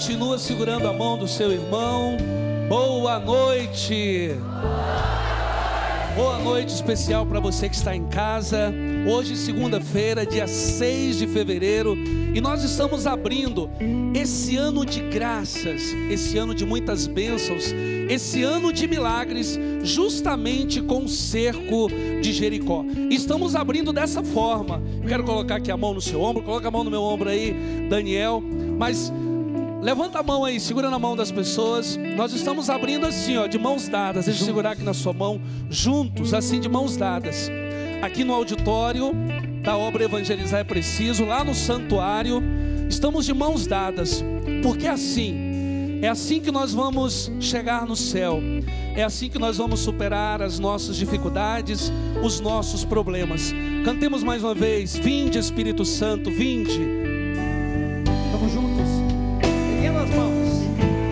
Continua segurando a mão do seu irmão. Boa noite. Boa noite especial para você que está em casa. Hoje, segunda-feira, dia 6 de fevereiro, e nós estamos abrindo esse ano de graças, esse ano de muitas bênçãos, esse ano de milagres, justamente com o cerco de Jericó. Estamos abrindo dessa forma. Eu quero colocar aqui a mão no seu ombro, coloca a mão no meu ombro aí, Daniel, mas levanta a mão aí, segura na mão das pessoas. Nós estamos abrindo assim, ó, de mãos dadas. Deixa eu segurar aqui na sua mão, juntos, assim, de mãos dadas. Aqui no auditório da obra Evangelizar é Preciso, lá no santuário, estamos de mãos dadas, porque é assim que nós vamos chegar no céu, é assim que nós vamos superar as nossas dificuldades, os nossos problemas. Cantemos mais uma vez: vinde Espírito Santo, vinde. Vamos juntos, erguendo as mãos.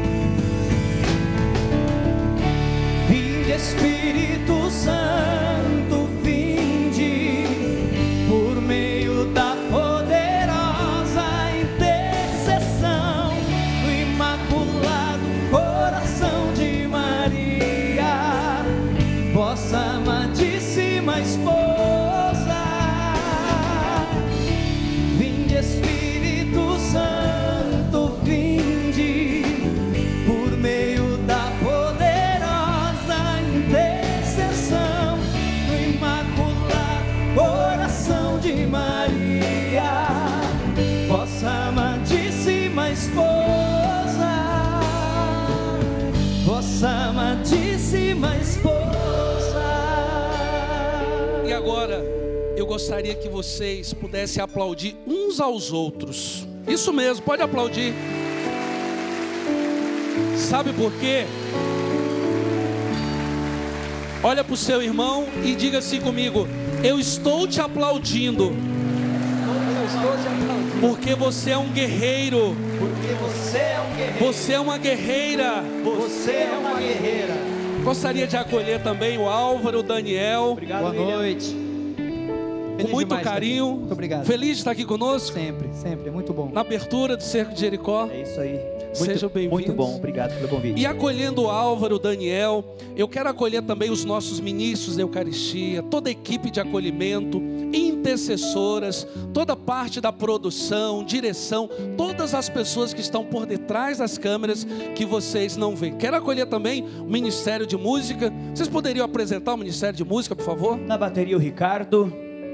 Vinde Espírito Santo, vinde, por meio da poderosa intercessão do Imaculado Coração de Maria, vossa amadíssima esposa. Vinde Espírito Santo, vinde, por meio da poderosa intercessão do Imaculado Coração de Maria, vossa amadíssima esposa, vossa amadíssima esposa. E agora, eu gostaria que vocês pudessem aplaudir uns aos outros. Isso mesmo, pode aplaudir. Sabe por quê? Olha para o seu irmão e diga assim comigo: eu estou te aplaudindo, Eu estou te aplaudindo, porque você é um guerreiro, porque você é um guerreiro, você é uma guerreira. você é uma guerreira. Gostaria de acolher também o Álvaro, o Daniel, Obrigado, Boa William. noite. com muito carinho. Muito obrigado. Feliz de estar aqui conosco Sempre, sempre. Muito bom. na abertura do Cerco de Jericó. É isso aí. Sejam bem-vindos. Muito bom. Obrigado pelo convite. E acolhendo o Álvaro, o Daniel, eu quero acolher também os nossos ministros da Eucaristia, toda a equipe de acolhimento, intercessoras, toda parte da produção, direção, todas as pessoas que estão por detrás das câmeras que vocês não veem. Quero acolher também o Ministério de Música. Vocês poderiam apresentar o Ministério de Música, por favor? Na bateria, o Ricardo.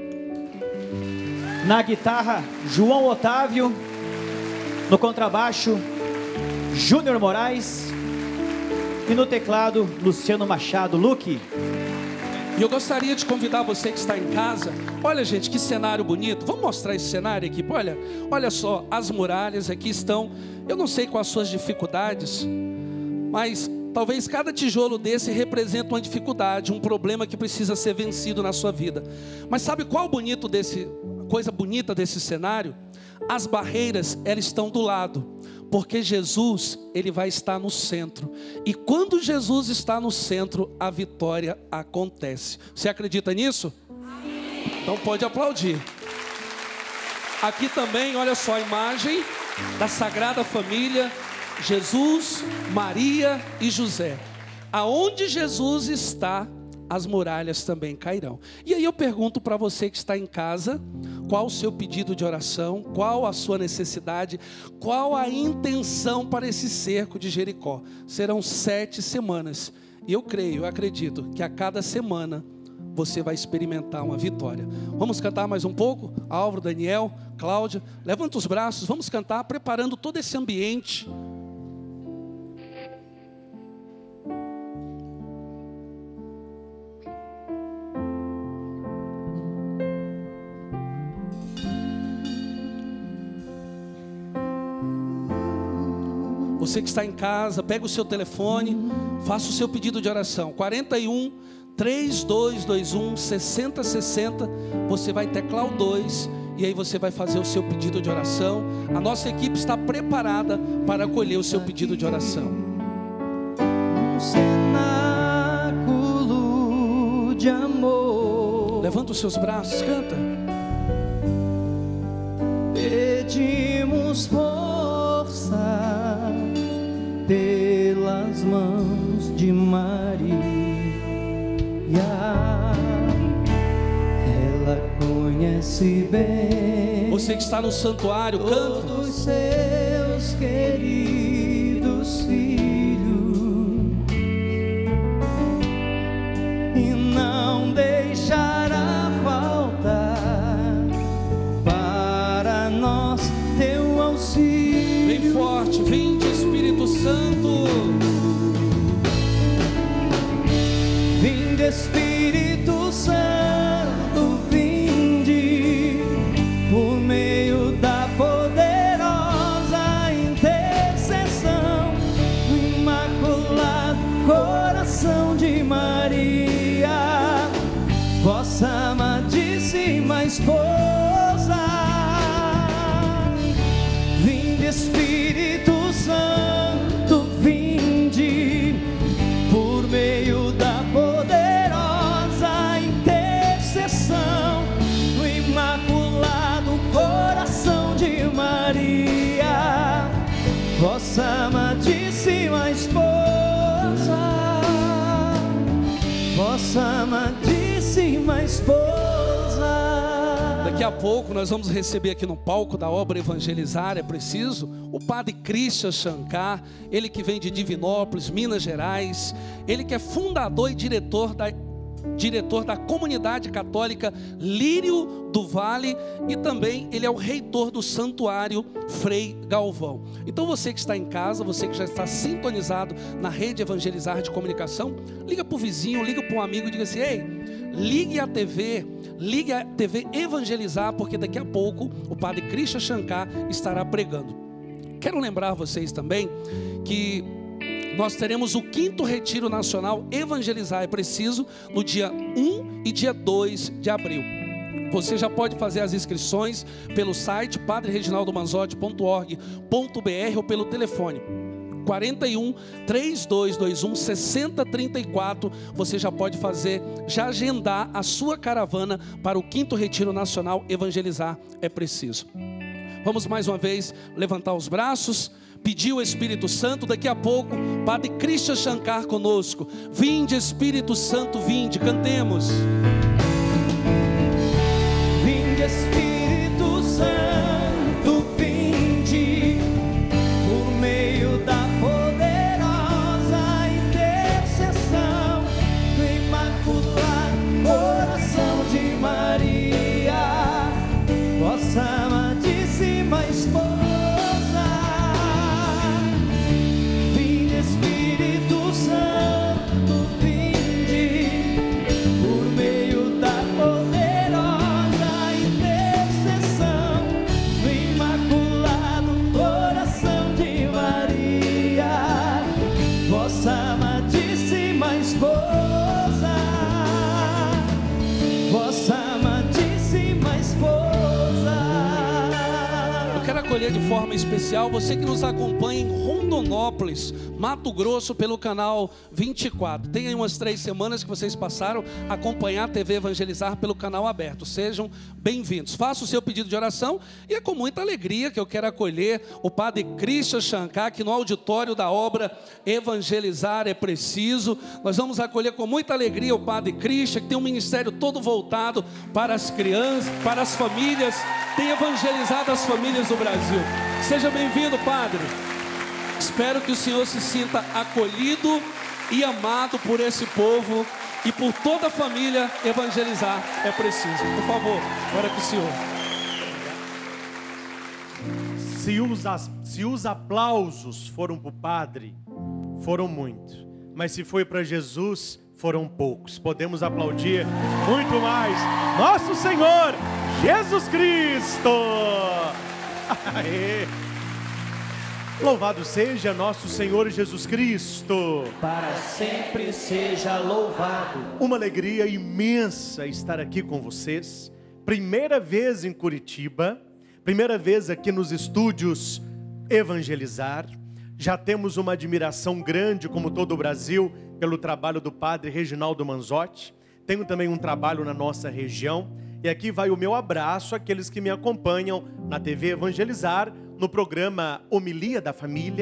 Na guitarra, João Otávio. No contrabaixo, Júnior Moraes. E no teclado, Luciano Machado. Luque. E eu gostaria de convidar você que está em casa. Olha, gente, que cenário bonito. Vamos mostrar esse cenário aqui. Olha só, as muralhas aqui estão. Eu não sei quais as suas dificuldades, mas talvez cada tijolo desse represente uma dificuldade, um problema que precisa ser vencido na sua vida. Mas sabe qual coisa bonita desse cenário? As barreiras, elas estão do lado, porque Jesus, ele vai estar no centro. E quando Jesus está no centro, a vitória acontece. Você acredita nisso? Então pode aplaudir. Aqui também, olha só a imagem da Sagrada Família, Jesus, Maria e José. Aonde Jesus está, as muralhas também cairão. E aí eu pergunto para você que está em casa: qual o seu pedido de oração? Qual a sua necessidade? Qual a intenção para esse cerco de Jericó? Serão 7 semanas. E eu acredito que a cada semana você vai experimentar uma vitória. Vamos cantar mais um pouco? Álvaro, Daniel, Cláudia, levanta os braços, vamos cantar, preparando todo esse ambiente. Você que está em casa, pega o seu telefone, faça o seu pedido de oração. 41 3221 6060. Você vai teclar o 2 e aí você vai fazer o seu pedido de oração. A nossa equipe está preparada para acolher o seu pedido de oração. Um cenáculo de amor. Levanta os seus braços, canta. Pedimos força pelas mãos de Maria. Ela conhece bem Você que está no santuário, canta. todos seus queridos filhos e não deixará faltar para nós teu auxílio. Bem forte, vinde Espírito Santo. Vinde Espírito Santo, vinde por meio da poderosa intercessão do Imaculado Coração de Maria, vossa amadíssima esposa. Vinde Espírito Santo, vinde por meio da poderosa intercessão do Imaculado Coração de Maria, vossa amadíssima esposa, vossa amadíssima esposa. Daqui a pouco nós vamos receber aqui no palco da obra Evangelizar é Preciso o Padre Christian Shankar, ele que vem de Divinópolis, Minas Gerais, ele que é fundador e diretor da comunidade católica Lírio do Vale, e também ele é o reitor do santuário Frei Galvão. Então você que está em casa, você que já está sintonizado na rede Evangelizar de comunicação, liga para o vizinho, liga para um amigo e diga assim: ei, ligue a TV Evangelizar, porque daqui a pouco o Padre Christian Shankar estará pregando. Quero lembrar vocês também que nós teremos o 5º Retiro Nacional Evangelizar é Preciso no dia 1 e dia 2 de abril. Você já pode fazer as inscrições pelo site padrereginaldomanzotti.org.br ou pelo telefone 41 3221 6034. Você já pode fazer, já agendar a sua caravana para o 5º Retiro Nacional Evangelizar é Preciso. Vamos mais uma vez levantar os braços, pedir o Espírito Santo. Daqui a pouco, Padre Christian Shankar conosco. Vinde Espírito Santo, vinde, cantemos. Vinde Espírito Santo, vinde por meio da poderosa intercessão do Imaculado Coração de Maria, vossa amadíssima esposa. Vinde Espírito Santo, vinde por meio da poderosa intercessão do Imaculado Coração de Maria, vossa amadíssima esposa, vossa amadíssima esposa. Eu quero acolher de forma especial você que nos acompanha em Rondonópolis, Mato Grosso, pelo canal 24. Tem aí umas 3 semanas que vocês passaram a acompanhar a TV Evangelizar pelo canal aberto. Sejam bem-vindos. Faça o seu pedido de oração e é com muita alegria que eu quero acolher o Padre Christian Shankar aqui no auditório da obra Evangelizar é Preciso. Nós vamos acolher com muita alegria o Padre Christian, que tem um ministério todo voltado para as crianças, para as famílias, tem evangelizado as famílias do Brasil. Seja bem-vindo, Padre. Espero que o Senhor se sinta acolhido e amado por esse povo e por toda a família. Evangelizar é preciso. Por favor, agora com o Senhor. Se os aplausos foram para o Padre, foram muitos. Mas se foi para Jesus, foram poucos. Podemos aplaudir muito mais nosso Senhor Jesus Cristo. Aê. Louvado seja nosso Senhor Jesus Cristo. Para sempre seja louvado. Uma alegria imensa estar aqui com vocês. Primeira vez em Curitiba, primeira vez aqui nos estúdios Evangelizar. Já temos uma admiração grande, como todo o Brasil, pelo trabalho do Padre Reginaldo Manzotti. Tenho também um trabalho na nossa região. E aqui vai o meu abraço àqueles que me acompanham na TV Evangelizar, no programa Homilia da Família,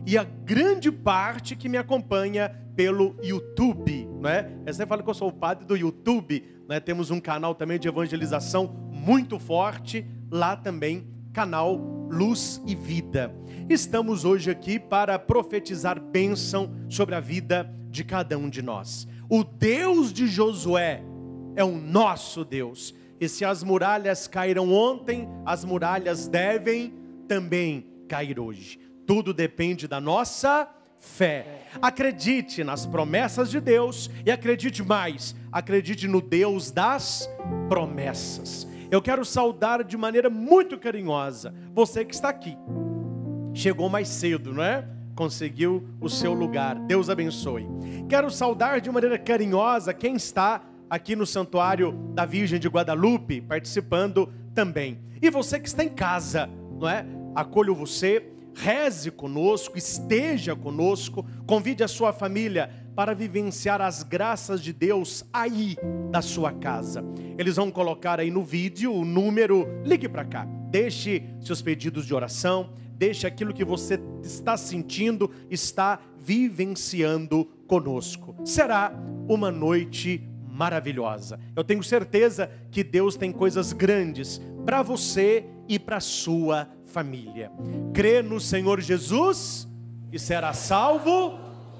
e a grande parte que me acompanha pelo YouTube, né? Você fala que eu sou o padre do YouTube, né? Temos um canal também de evangelização muito forte, lá também, canal Luz e Vida. Estamos hoje aqui para profetizar bênção sobre a vida de cada um de nós. O Deus de Josué é o nosso Deus. E se as muralhas caíram ontem, as muralhas devem também cair hoje. Tudo depende da nossa fé. Acredite nas promessas de Deus e acredite mais, acredite no Deus das promessas. Eu quero saudar de maneira muito carinhosa você que está aqui. Chegou mais cedo, não é? Conseguiu o seu lugar. Deus abençoe. Quero saudar de maneira carinhosa quem está aqui no Santuário da Virgem de Guadalupe, participando também. E você que está em casa, não é? Acolho você, reze conosco, esteja conosco, convide a sua família para vivenciar as graças de Deus aí da sua casa. Eles vão colocar aí no vídeo o número, ligue para cá, deixe seus pedidos de oração, deixe aquilo que você está sentindo, está vivenciando conosco. Será uma noite maravilhosa. Eu tenho certeza que Deus tem coisas grandes para você e para a sua família. Crê no Senhor Jesus e será salvo.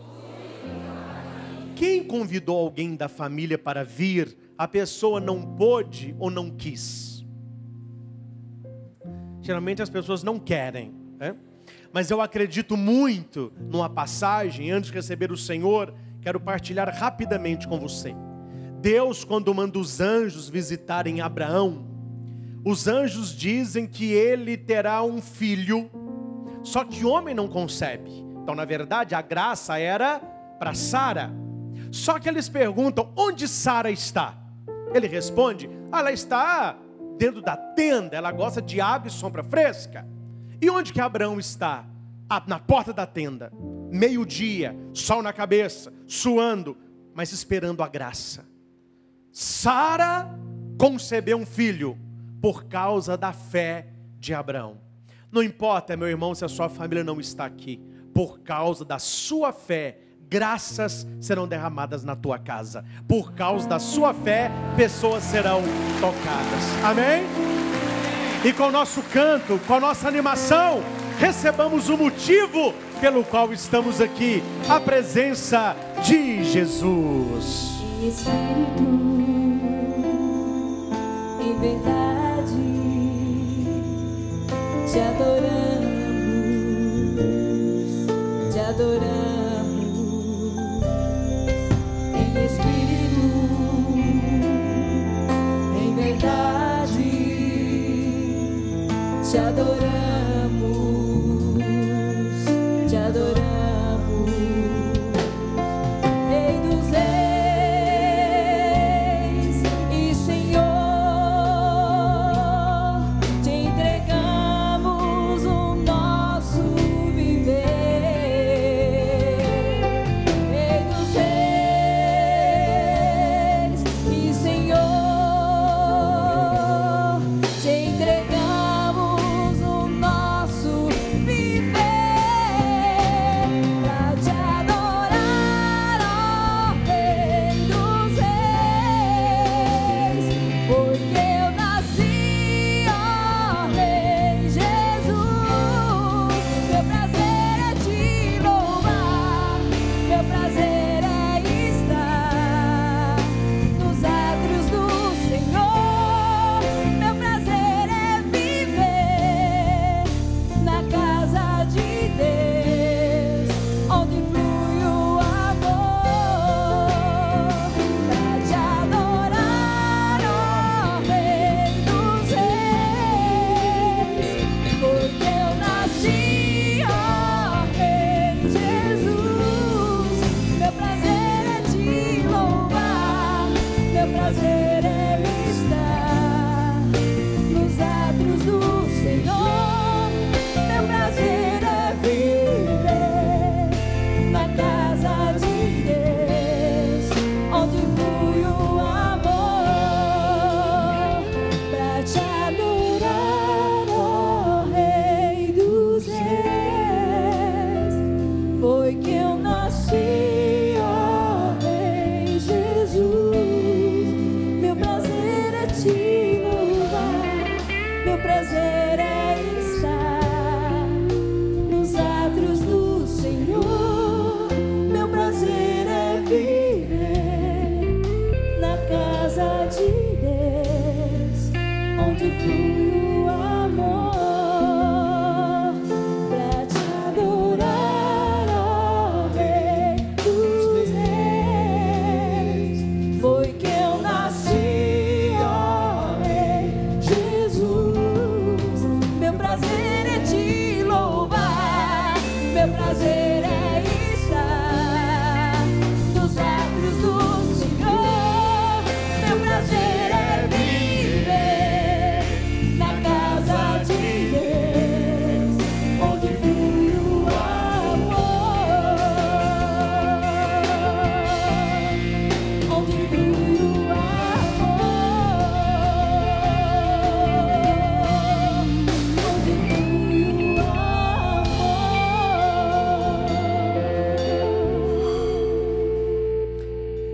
Quem convidou alguém da família para vir, a pessoa não pôde ou não quis? Geralmente as pessoas não querem, né? Mas eu acredito muito numa passagem, antes de receber o Senhor, quero partilhar rapidamente com você. Deus, quando manda os anjos visitarem Abraão, os anjos dizem que ele terá um filho, só que o homem não concebe. Então, na verdade, a graça era para Sara. Só que eles perguntam, onde Sara está? Ele responde, ela está dentro da tenda, ela gosta de água e sombra fresca. E onde que Abraão está? Na porta da tenda, meio-dia, sol na cabeça, suando, mas esperando a graça. Sara concebeu um filho por causa da fé de Abraão. Não importa, meu irmão, se a sua família não está aqui, por causa da sua fé, graças serão derramadas na tua casa. Por causa da sua fé, pessoas serão tocadas. Amém? E com o nosso canto, com a nossa animação, recebamos o motivo pelo qual estamos aqui, a presença de Jesus. Espírito, em verdade, te adoramos, te adoramos. Em espírito, em verdade, te adoramos, te adoramos. O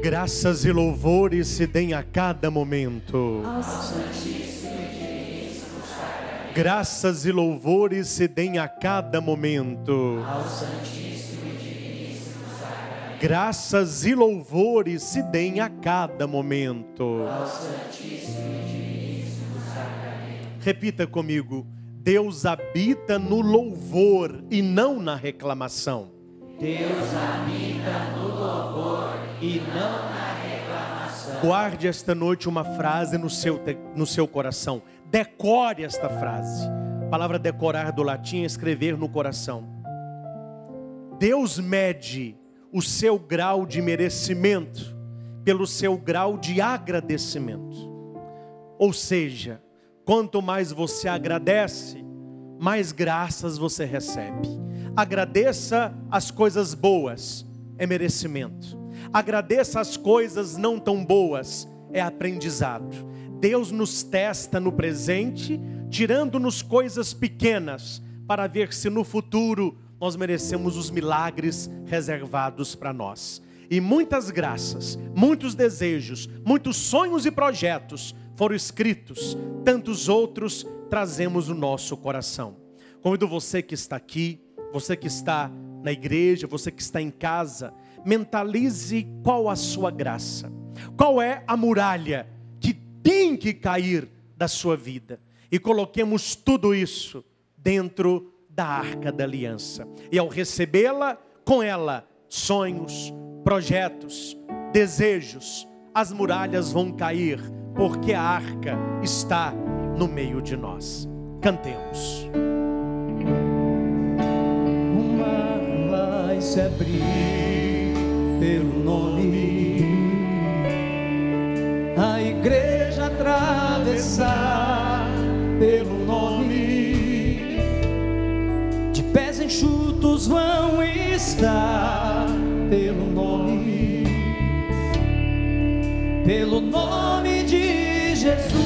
Graças e louvores se deem a cada momento. Ao Santíssimo. Graças e louvores se deem a cada momento. Ao Santíssimo e Diviníssimo Sacramento. Graças e louvores se deem a cada momento. Ao Santíssimo e Diviníssimo Sacramento. Repita comigo: Deus habita no louvor e não na reclamação. Deus habita no louvor e não na reclamação. Guarde esta noite uma frase no seu coração. Decore esta frase. A palavra decorar do latim é escrever no coração. Deus mede o seu grau de merecimento pelo seu grau de agradecimento. Ou seja, quanto mais você agradece, mais graças você recebe. Agradeça as coisas boas, é merecimento. Agradeça as coisas não tão boas, é aprendizado. Deus nos testa no presente, tirando-nos coisas pequenas, para ver se no futuro nós merecemos os milagres reservados para nós. E muitas graças, muitos desejos, muitos sonhos e projetos foram escritos, tantos outros trazemos no nosso coração. Convido você que está aqui, você que está na igreja, você que está em casa, mentalize qual a sua graça, qual é a muralha que tem que cair da sua vida, e coloquemos tudo isso dentro da Arca da Aliança, e ao recebê-la, com ela, sonhos, projetos, desejos, as muralhas vão cair, porque a Arca está no meio de nós. Cantemos. O mar vai se abrir pelo nome, a igreja atravessar pelo nome, de pés enxutos vão estar pelo nome de Jesus.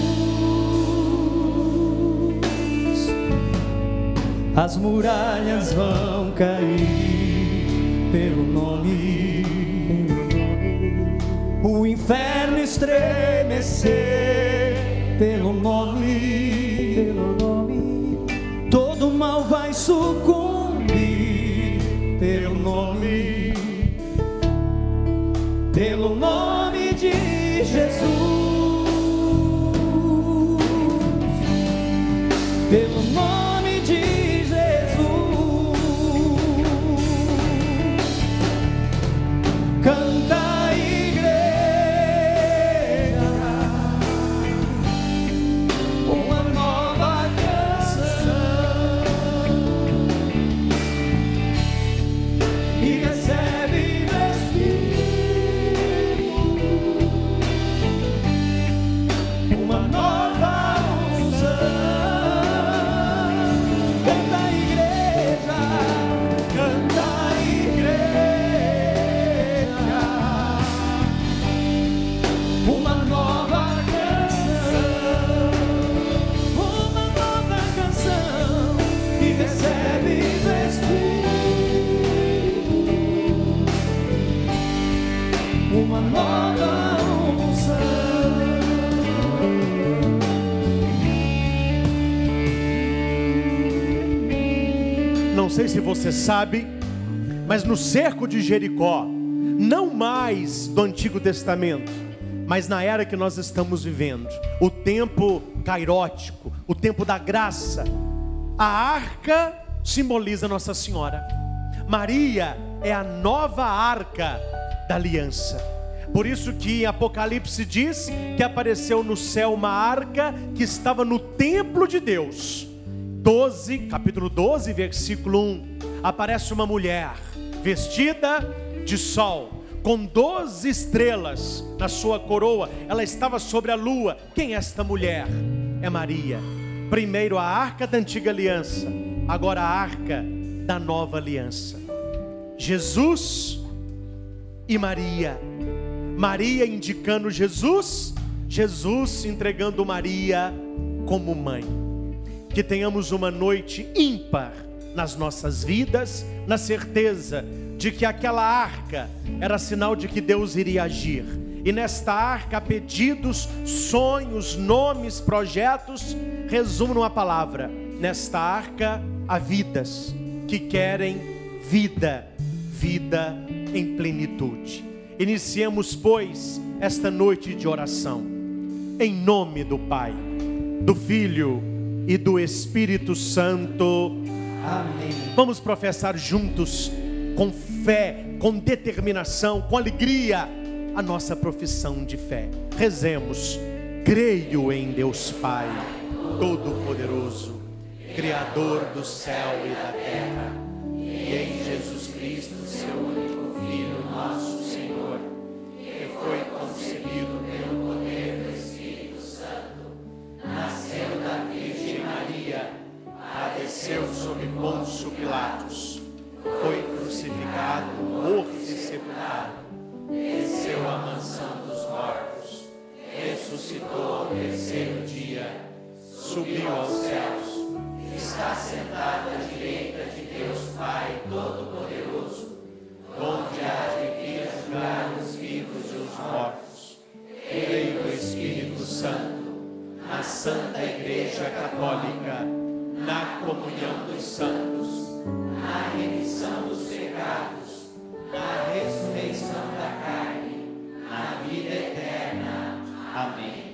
As muralhas vão cair pelo nome, o inferno estremecer pelo nome, todo mal vai sucumbir pelo nome de Jesus, pelo nome de Jesus. Canta a igreja uma nova canção e recebe do Espírito uma nova unção. Canta a igreja, uma nova canção e recebe do Espírito uma nova unção. Não sei se você sabe, mas no cerco de Jericó, não mais do Antigo Testamento, mas na era que nós estamos vivendo, o tempo cairótico, o tempo da graça, a arca simboliza Nossa Senhora. Maria é a nova arca da aliança. Por isso que em Apocalipse diz que apareceu no céu uma arca que estava no templo de Deus. Capítulo 12, versículo 1, aparece uma mulher vestida de sol, com 12 estrelas na sua coroa, ela estava sobre a lua. Quem é esta mulher? É Maria. Primeiro a arca da antiga aliança, agora a arca da nova aliança. Jesus e Maria, Maria indicando Jesus, Jesus entregando Maria como mãe. Que tenhamos uma noite ímpar nas nossas vidas, na certeza de que aquela arca era sinal de que Deus iria agir. E nesta arca há pedidos, sonhos, nomes, projetos. Resumo numa palavra: nesta arca há vidas que querem vida, vida em plenitude. Iniciemos, pois, esta noite de oração, em nome do Pai, do Filho e do Espírito Santo. Amém. Vamos professar juntos, com fé, com determinação, com alegria, a nossa profissão de fé. Rezemos. Creio em Deus Pai Todo-Poderoso, Criador do céu e da terra, e em Jesus Cristo, seu único Filho, nosso Senhor, que foi concebido pelo poder do Espírito Santo, nasceu da Virgem Maria, padeceu sob Pôncio Pilatos, foi crucificado, morto e sepultado, desceu à mansão dos mortos, ressuscitou ao terceiro dia, subiu aos céus, está sentado à direita de Deus Pai Todo-Poderoso, onde há de vir julgar os vivos e os mortos. Creio no Espírito Santo, na Santa Igreja Católica, na comunhão dos santos, na remissão dos pecados, na ressurreição da carne, na vida eterna. Amém.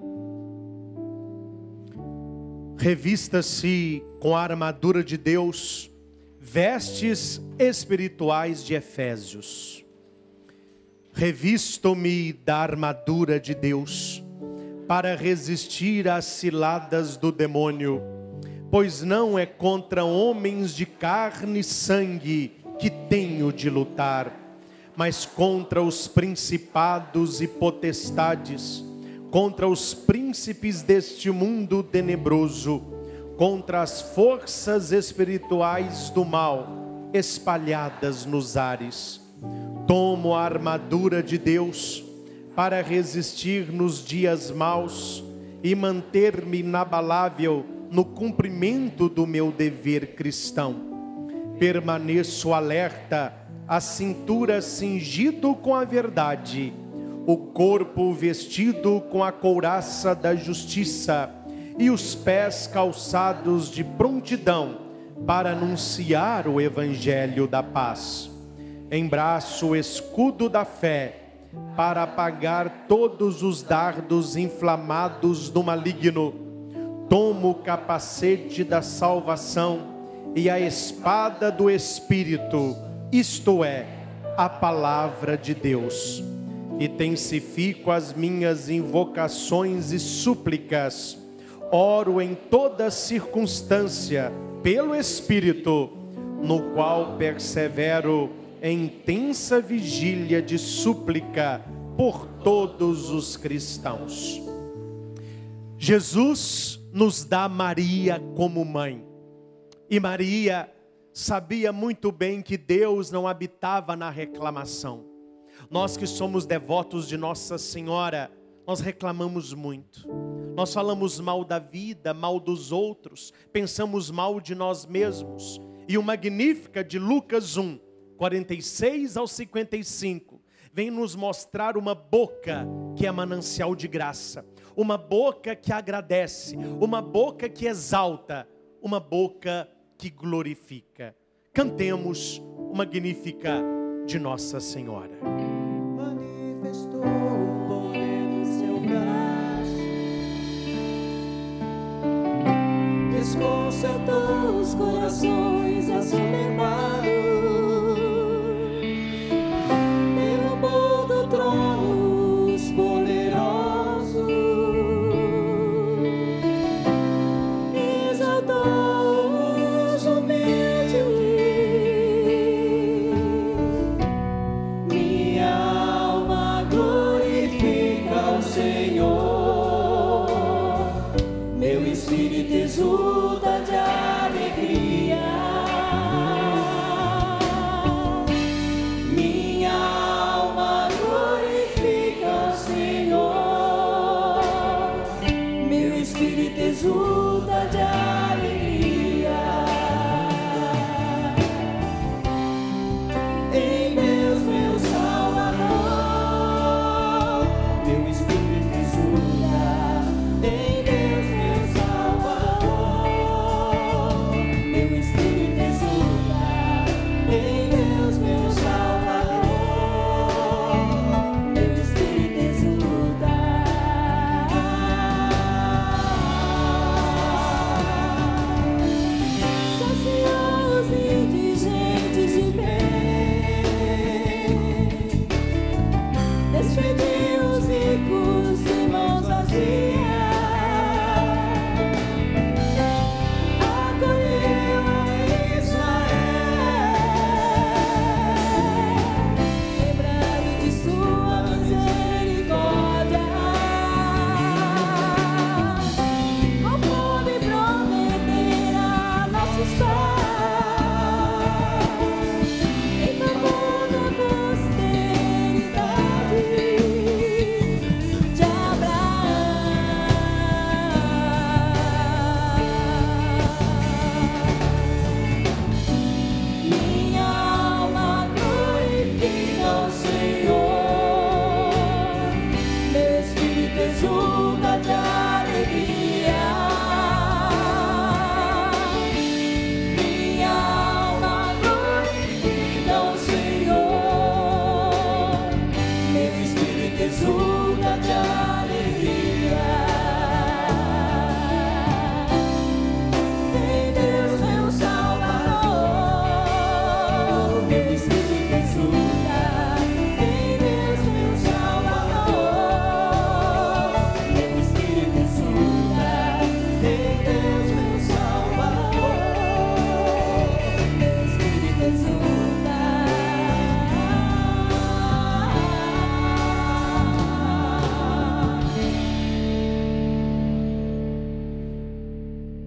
Revista-se com a armadura de Deus, vestes espirituais de Efésios. Revisto-me da armadura de Deus, para resistir às ciladas do demônio, pois não é contra homens de carne e sangue que tenho de lutar, mas contra os principados e potestades, contra os príncipes deste mundo tenebroso, contra as forças espirituais do mal espalhadas nos ares. Tomo a armadura de Deus para resistir nos dias maus e manter-me inabalável no cumprimento do meu dever cristão. Permaneço alerta, a cintura cingido com a verdade, o corpo vestido com a couraça da justiça e os pés calçados de prontidão para anunciar o evangelho da paz. Embraço o escudo da fé para apagar todos os dardos inflamados do maligno. Tomo o capacete da salvação e a espada do Espírito, isto é, a palavra de Deus. Intensifico as minhas invocações e súplicas. Oro em toda circunstância pelo Espírito, no qual persevero em intensa vigília de súplica por todos os cristãos. Jesus nos dá Maria como mãe. E Maria sabia muito bem que Deus não habitava na reclamação. Nós que somos devotos de Nossa Senhora, nós reclamamos muito. Nós falamos mal da vida, mal dos outros, pensamos mal de nós mesmos. E o Magnífica de Lucas 1, 46 ao 55, vem nos mostrar uma boca que é manancial de graça, uma boca que agradece, uma boca que exalta, uma boca que glorifica. Cantemos o Magnífica de Nossa Senhora. Manifestou o poder do seu braço, desconcertou os corações assoberbados, derrubou do trono os poderosos, exaltou os humildes. Minha alma glorifica o Senhor, meu espírito exulta de alegria. Minha alma glorifica o Senhor, meu espírito exulta de alegria.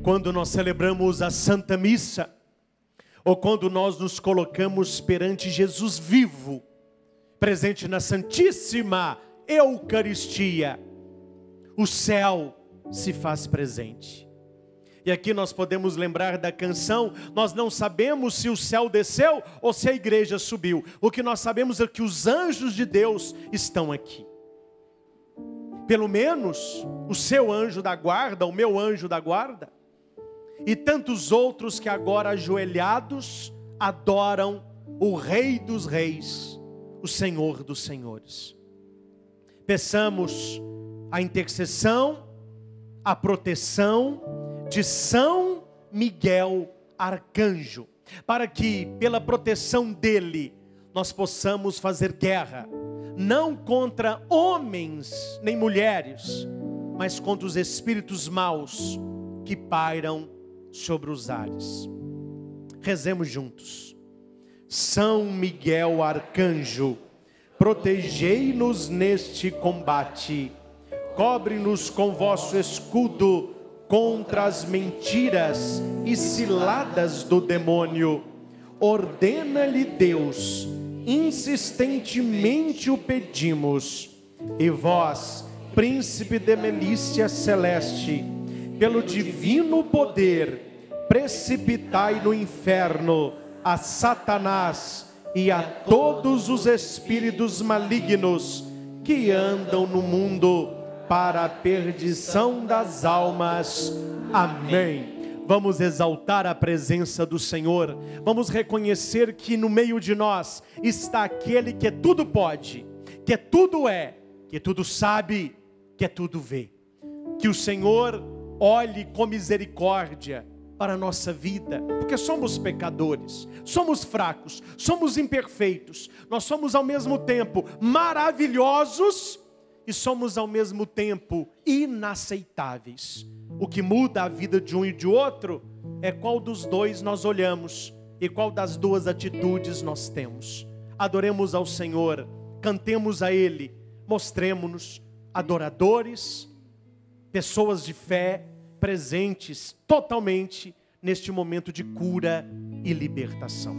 quando nós celebramos a Santa Missa, ou quando nós nos colocamos perante Jesus vivo, presente na Santíssima Eucaristia, o céu se faz presente. E aqui nós podemos lembrar da canção: nós não sabemos se o céu desceu ou se a igreja subiu. O que nós sabemos é que os anjos de Deus estão aqui. Pelo menos o seu anjo da guarda, o meu anjo da guarda, e tantos outros que agora ajoelhados adoram o Rei dos Reis, o Senhor dos Senhores. Peçamos a intercessão, a proteção de São Miguel Arcanjo, para que pela proteção dele nós possamos fazer guerra, não contra homens nem mulheres, mas contra os espíritos maus que pairam sobre os ares. Rezemos juntos. São Miguel Arcanjo, protegei-nos neste combate, cobre-nos com vosso escudo contra as mentiras e ciladas do demônio. Ordena-lhe Deus, insistentemente o pedimos. E vós, príncipe de milícia celeste, pelo divino poder, precipitai no inferno a Satanás e a todos os espíritos malignos que andam no mundo para a perdição das almas. Amém. Vamos exaltar a presença do Senhor. Vamos reconhecer que no meio de nós está aquele que tudo pode, que tudo é, que tudo sabe, que tudo vê. Que o Senhor olhe com misericórdia para a nossa vida, porque somos pecadores, somos fracos, somos imperfeitos. Nós somos ao mesmo tempo maravilhosos e somos ao mesmo tempo inaceitáveis. O que muda a vida de um e de outro é qual dos dois nós olhamos e qual das duas atitudes nós temos. Adoremos ao Senhor, cantemos a Ele, mostremos-nos adoradores, pessoas de fé, presentes totalmente neste momento de cura e libertação.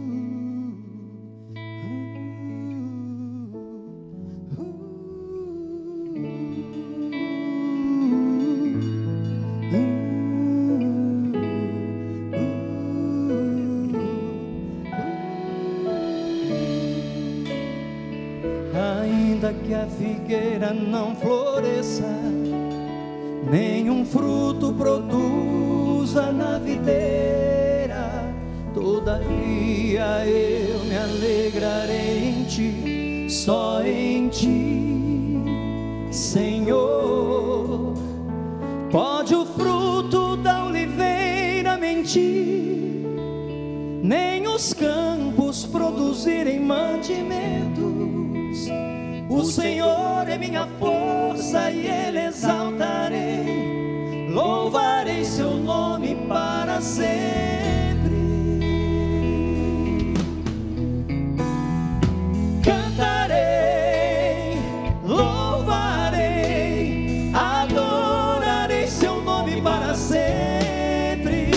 Ainda que a figueira não floresça, nenhum fruto produza na videira, todavia eu me alegrarei em ti, só em ti, Senhor. Pode o fruto da oliveira mentir, nem os campos produzirem mantimentos. O Senhor é minha força e Ele exaltarei, louvarei seu nome para sempre. Cantarei, louvarei, adorarei seu nome para sempre.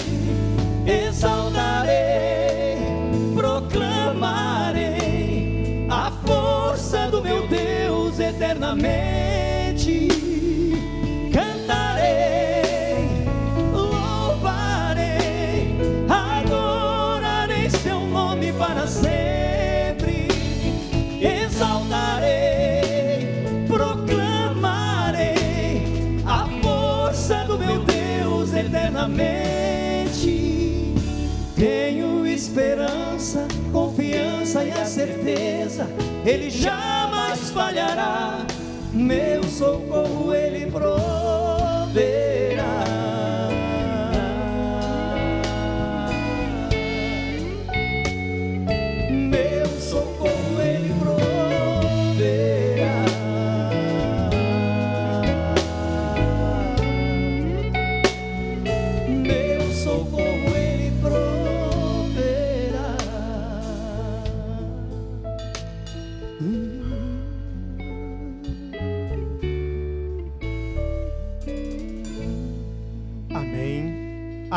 Exaltarei, proclamarei a força do meu Deus eternamente. Cantarei, louvarei, adorarei seu nome para sempre. Exaltarei, proclamarei a força do meu Deus eternamente. Tenho esperança, confiança e a certeza, Ele jamais falhará, meu socorro Ele proverá. Meu socorro Ele proverá. Meu socorro Ele proverá.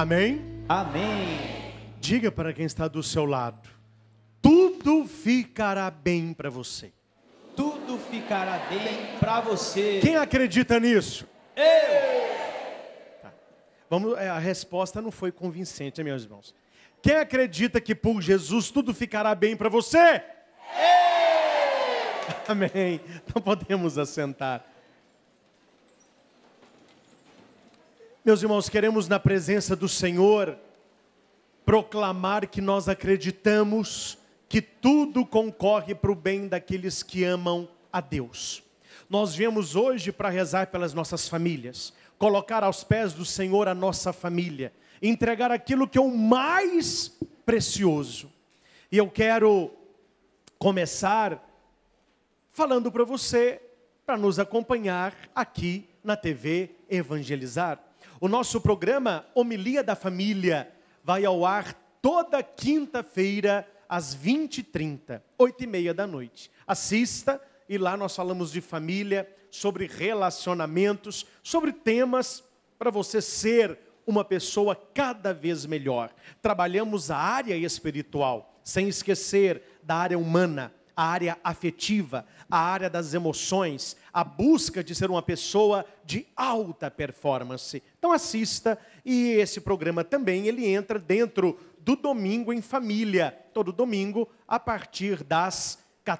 Amém? Amém. Diga para quem está do seu lado: tudo ficará bem para você. Tudo ficará bem para você. Quem acredita nisso? Eu. Vamos, a resposta não foi convincente, hein, meus irmãos? Quem acredita que por Jesus tudo ficará bem para você? Amém. Então podemos assentar. Meus irmãos, queremos na presença do Senhor proclamar que nós acreditamos que tudo concorre para o bem daqueles que amam a Deus. Nós viemos hoje para rezar pelas nossas famílias, colocar aos pés do Senhor a nossa família, entregar aquilo que é o mais precioso. E eu quero começar falando para você, para nos acompanhar aqui na TV Evangelizar. O nosso programa Homilia da Família vai ao ar toda quinta-feira às 20h30, 8h30 da noite. Assista, e lá nós falamos de família, sobre relacionamentos, sobre temas para você ser uma pessoa cada vez melhor. Trabalhamos a área espiritual, sem esquecer da área humana, a área afetiva, a área das emoções, a busca de ser uma pessoa de alta performance. Então assista, e esse programa também, ele entra dentro do Domingo em Família, todo domingo, a partir das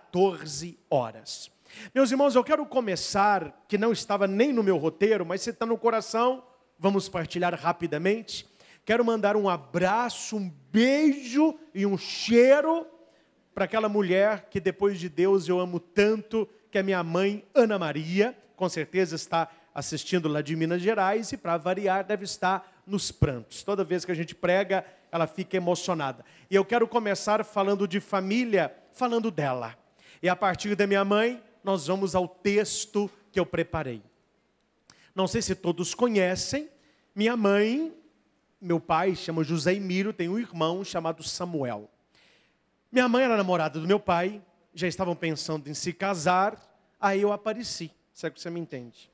14 horas. Meus irmãos, eu quero começar, que não estava nem no meu roteiro, mas se está no coração, vamos partilhar rapidamente. Quero mandar um abraço, um beijo e um cheiro para aquela mulher que depois de Deus eu amo tanto, que é minha mãe, Ana Maria. Com certeza está assistindo lá de Minas Gerais e, para variar, deve estar nos prantos. Toda vez que a gente prega, ela fica emocionada. E eu quero começar falando de família, falando dela. E a partir da minha mãe, nós vamos ao texto que eu preparei. Não sei se todos conhecem, minha mãe, meu pai chama José Emílio, tem um irmão chamado Samuel. Minha mãe era namorada do meu pai, já estavam pensando em se casar, aí eu apareci, se é que você me entende.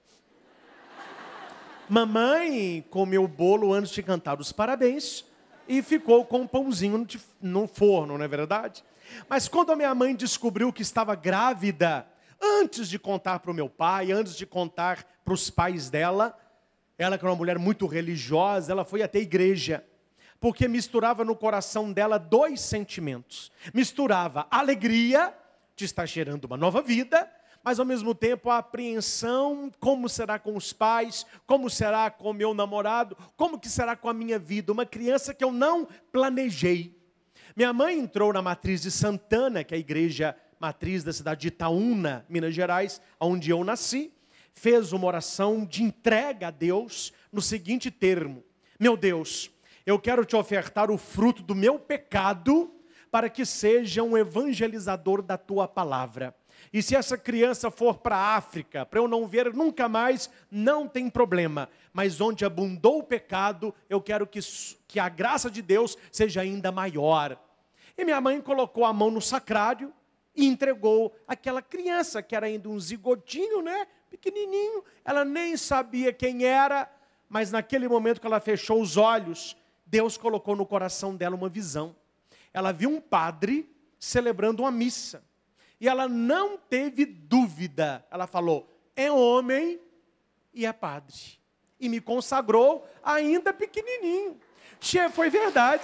Mamãe comeu o bolo antes de cantar os parabéns e ficou com um pãozinho no forno, não é verdade? Mas quando a minha mãe descobriu que estava grávida, antes de contar para o meu pai, antes de contar para os pais dela, ela que era uma mulher muito religiosa, ela foi até a igreja, porque misturava no coração dela dois sentimentos. Misturava a alegria de estar gerando uma nova vida, mas ao mesmo tempo a apreensão, como será com os pais, como será com o meu namorado, como que será com a minha vida, uma criança que eu não planejei. Minha mãe entrou na matriz de Santana, que é a igreja matriz da cidade de Itaúna, Minas Gerais, onde eu nasci, fez uma oração de entrega a Deus no seguinte termo: meu Deus, eu quero te ofertar o fruto do meu pecado para que seja um evangelizador da tua palavra. E se essa criança for para a África, para eu não ver nunca mais, não tem problema. Mas onde abundou o pecado, eu quero que a graça de Deus seja ainda maior. E minha mãe colocou a mão no sacrário e entregou aquela criança, que era ainda um zigotinho, né? Pequenininho. Ela nem sabia quem era, mas naquele momento que ela fechou os olhos, Deus colocou no coração dela uma visão. Ela viu um padre celebrando uma missa. E ela não teve dúvida. Ela falou: é homem e é padre. E me consagrou ainda pequenininho. Foi verdade.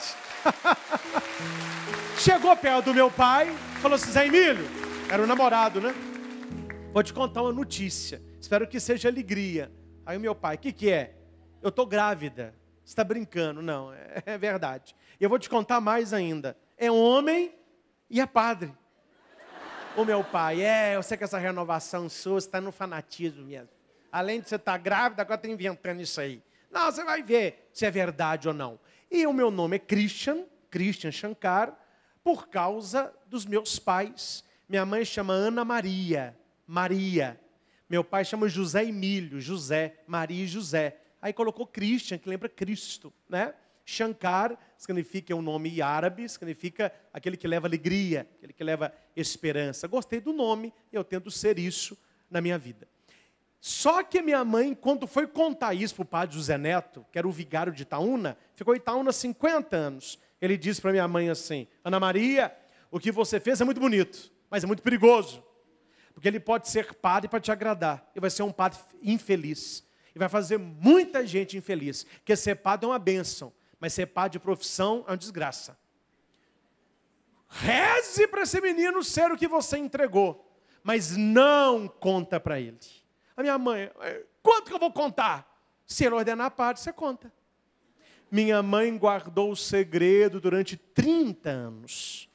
Chegou perto do meu pai, falou assim: Zé Emílio, era o namorado, né? Vou te contar uma notícia. Espero que seja alegria. Aí o meu pai: o que é? Eu estou grávida. Você está brincando? Não, é verdade. E eu vou te contar mais ainda. É homem e é padre. O meu pai: eu sei que essa renovação sua está no fanatismo mesmo. Além de você estar grávida, agora está inventando isso aí. Não, você vai ver se é verdade ou não. E o meu nome é Christian Shankar, por causa dos meus pais. Minha mãe chama Ana Maria, Maria. Meu pai chama José Emílio, José, Maria e José. Aí colocou Christian, que lembra Cristo, né? Shankar significa um nome árabe, significa aquele que leva alegria, aquele que leva esperança. Gostei do nome e eu tento ser isso na minha vida. Só que minha mãe, quando foi contar isso para o padre José Neto, que era o vigário de Itaúna, ficou em Itaúna 50 anos. Ele disse para minha mãe assim: Ana Maria, o que você fez é muito bonito, mas é muito perigoso. Porque ele pode ser padre para te agradar, e vai ser um padre infeliz. E vai fazer muita gente infeliz. Porque ser padre é uma bênção, mas ser padre de profissão é uma desgraça. Reze para esse menino ser o que você entregou, mas não conta para ele. A minha mãe: quanto que eu vou contar? Se ele ordenar padre, você conta. Minha mãe guardou o segredo durante 30 anos.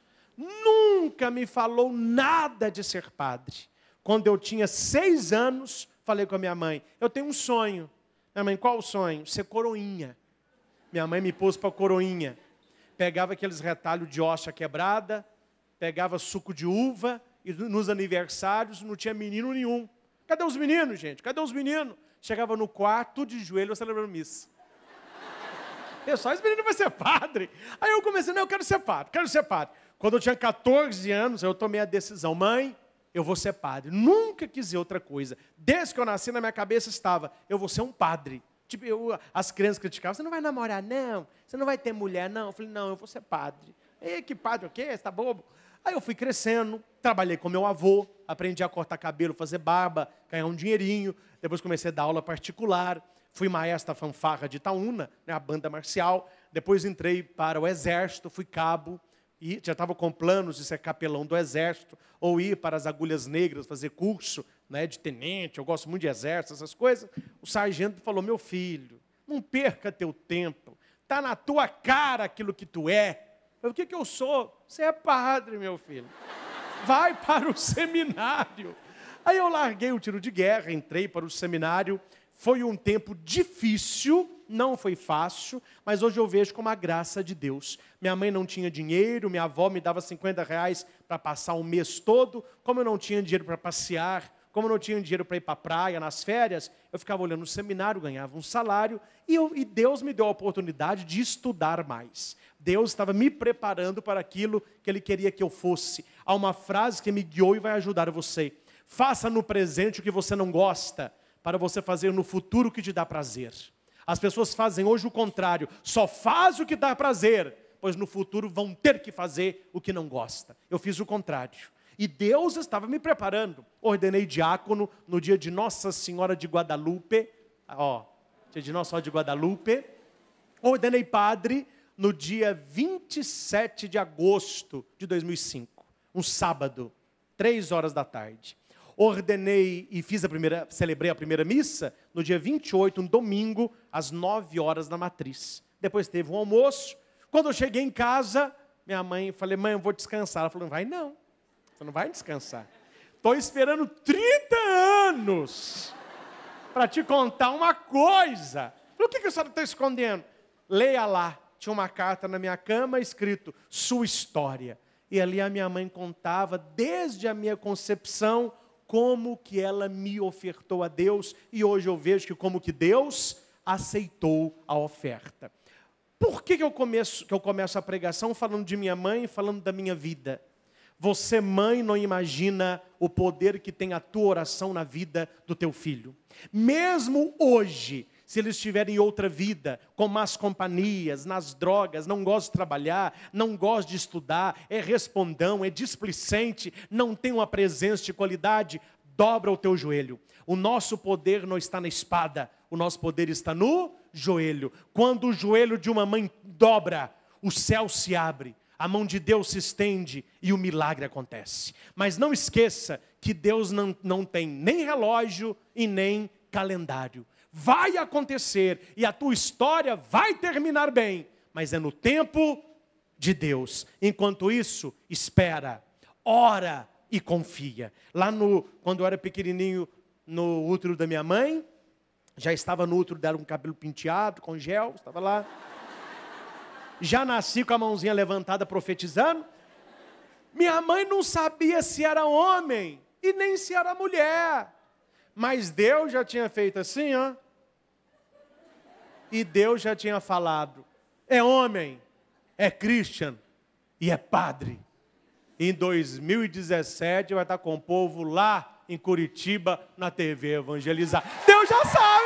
Nunca me falou nada de ser padre. Quando eu tinha 6 anos, falei com a minha mãe: eu tenho um sonho. Minha mãe: qual o sonho? Ser coroinha. Minha mãe me pôs para coroinha. Pegava aqueles retalhos de hoxa quebrada, pegava suco de uva, e nos aniversários não tinha menino nenhum. Cadê os meninos, gente? Cadê os meninos? Chegava no quarto, tudo de joelho, celebrando missa. Pessoal, esse menino vai ser padre. Aí eu comecei: não, eu quero ser padre, quero ser padre. Quando eu tinha 14 anos, eu tomei a decisão: mãe, eu vou ser padre. Nunca quis dizer outra coisa. Desde que eu nasci, na minha cabeça estava: eu vou ser um padre. Tipo, as crianças criticavam: você não vai namorar, não? Você não vai ter mulher, não? Eu falei: não, eu vou ser padre. E que padre o quê? Você está bobo? Aí eu fui crescendo, trabalhei com meu avô, aprendi a cortar cabelo, fazer barba, ganhar um dinheirinho. Depois comecei a dar aula particular. Fui maestro da fanfarra de Itaúna, né, a banda marcial. Depois entrei para o exército, fui cabo. E já estava com planos de ser capelão do exército, ou ir para as agulhas negras, fazer curso, né, de tenente. Eu gosto muito de exército, essas coisas. O sargento falou: meu filho, não perca teu tempo. Está na tua cara aquilo que tu é. Eu: o que eu sou? Você é padre, meu filho. Vai para o seminário. Aí eu larguei o tiro de guerra, entrei para o seminário. Foi um tempo difícil, não foi fácil, mas hoje eu vejo como a graça de Deus. Minha mãe não tinha dinheiro, minha avó me dava R$50 para passar o mês todo. Como eu não tinha dinheiro para passear, como eu não tinha dinheiro para ir para a praia nas férias, eu ficava olhando o seminário, ganhava um salário, e Deus me deu a oportunidade de estudar mais. Deus estava me preparando para aquilo que Ele queria que eu fosse. Há uma frase que me guiou e vai ajudar você: faça no presente o que você não gosta, para você fazer no futuro o que te dá prazer. As pessoas fazem hoje o contrário: só faz o que dá prazer, pois no futuro vão ter que fazer o que não gosta. Eu fiz o contrário. E Deus estava me preparando. Ordenei diácono no dia de Nossa Senhora de Guadalupe. Dia de Nossa Senhora de Guadalupe. Ordenei padre no dia 27 de agosto de 2005. Um sábado, 3 horas da tarde. Ordenei e celebrei a primeira missa no dia 28, um domingo, às 9 horas na matriz. Depois teve um almoço. Quando eu cheguei em casa, minha mãe, falei: mãe, eu vou descansar. Ela falou: não vai não, você não vai descansar. Estou esperando 30 anos para te contar uma coisa. Falei: o que a senhora está escondendo? Leia lá. Tinha uma carta na minha cama escrito: sua história. E ali a minha mãe contava, desde a minha concepção, como que ela me ofertou a Deus, e hoje eu vejo que como que Deus aceitou a oferta. Por que eu começo a pregação falando de minha mãe, falando da minha vida? Você, mãe, não imagina o poder que tem a tua oração na vida do teu filho. Mesmo hoje, se eles estiverem em outra vida, com más companhias, nas drogas, não gosta de trabalhar, não gosta de estudar, é respondão, é displicente, não tem uma presença de qualidade, dobra o teu joelho. O nosso poder não está na espada, o nosso poder está no joelho. Quando o joelho de uma mãe dobra, o céu se abre, a mão de Deus se estende e o milagre acontece. Mas não esqueça que Deus não tem nem relógio e nem calendário. Vai acontecer e a tua história vai terminar bem, mas é no tempo de Deus. Enquanto isso, espera, ora e confia. Quando eu era pequenininho, no útero da minha mãe, já estava no útero dela um cabelo penteado, com gel, estava lá. Já nasci com a mãozinha levantada profetizando. Minha mãe não sabia se era homem e nem se era mulher. Mas Deus já tinha feito assim, ó. E Deus já tinha falado: é homem, é Christian e é padre. Em 2017 vai estar com o povo lá em Curitiba, na TV Evangelizar. Deus já sabe,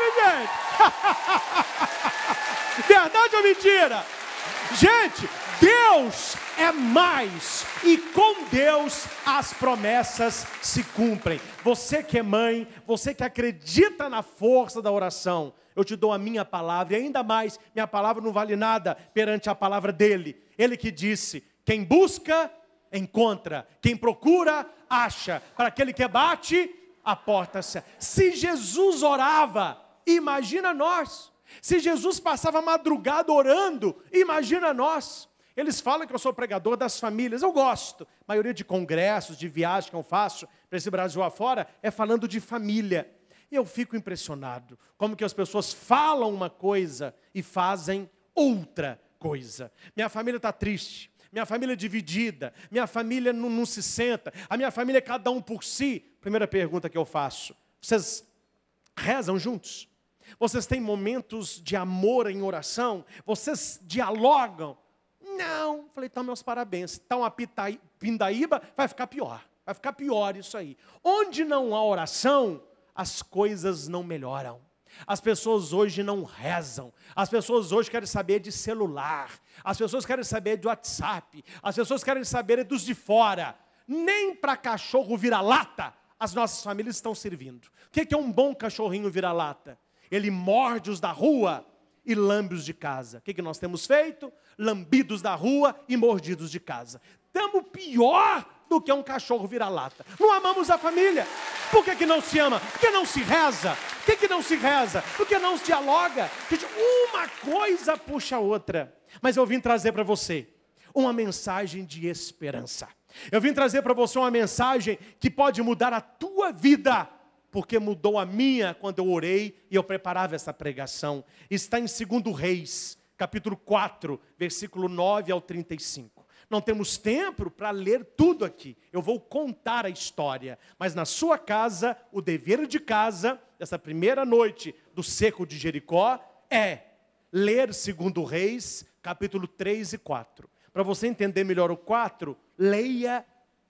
gente. Verdade ou mentira? Gente, Deus é mais, e com Deus as promessas se cumprem. Você que é mãe, você que acredita na força da oração, eu te dou a minha palavra, e ainda mais, minha palavra não vale nada perante a palavra dele. Ele que disse: quem busca, encontra, quem procura, acha, para aquele que bate, a porta se abre. Se Jesus orava, imagina nós. Se Jesus passava a madrugada orando, imagina nós. Eles falam que eu sou pregador das famílias, eu gosto. A maioria de congressos, de viagens que eu faço para esse Brasil afora, é falando de família. E eu fico impressionado, como que as pessoas falam uma coisa e fazem outra coisa. Minha família está triste, minha família é dividida, minha família não se senta, a minha família é cada um por si. Primeira pergunta que eu faço: vocês rezam juntos? Vocês têm momentos de amor em oração? Vocês dialogam? Não. Falei, então meus parabéns. Está uma pindaíba, vai ficar pior. Vai ficar pior isso aí. Onde não há oração, as coisas não melhoram. As pessoas hoje não rezam. As pessoas hoje querem saber de celular. As pessoas querem saber de WhatsApp. As pessoas querem saber dos de fora. Nem para cachorro vira-lata as nossas famílias estão servindo. O que é um bom cachorrinho vira-lata? Ele morde os da rua e lambe os de casa. O que nós temos feito? Lambidos da rua e mordidos de casa. Estamos pior do que um cachorro vira-lata. Não amamos a família. Por que não se ama? Por que não se reza? Por que não se reza? Por que não se dialoga? Uma coisa puxa a outra. Mas eu vim trazer para você uma mensagem de esperança. Eu vim trazer para você uma mensagem que pode mudar a tua vida, porque mudou a minha quando eu orei e eu preparava essa pregação. Está em 2 Reis, capítulo 4, versículo 9 ao 35. Não temos tempo para ler tudo aqui. Eu vou contar a história. Mas na sua casa, o dever de casa, dessa primeira noite do cerco de Jericó, é ler 2 Reis, capítulo 3 e 4. Para você entender melhor o 4, leia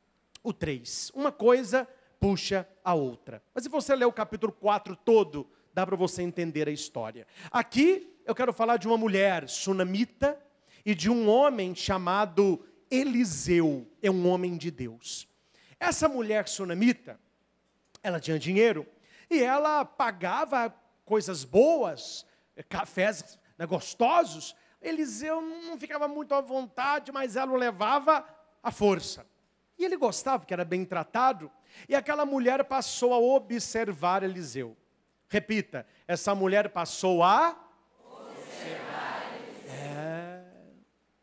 o 3. Uma coisa puxa a outra. Mas se você ler o capítulo 4 todo, dá para você entender a história. Aqui eu quero falar de uma mulher sunamita e de um homem chamado Eliseu. É um homem de Deus. Essa mulher sunamita, ela tinha dinheiro e ela pagava coisas boas, cafés gostosos. Eliseu não ficava muito à vontade, mas ela o levava à força. E ele gostava, porque era bem tratado. E aquela mulher passou a observar Eliseu. Repita, essa mulher passou a observar Eliseu.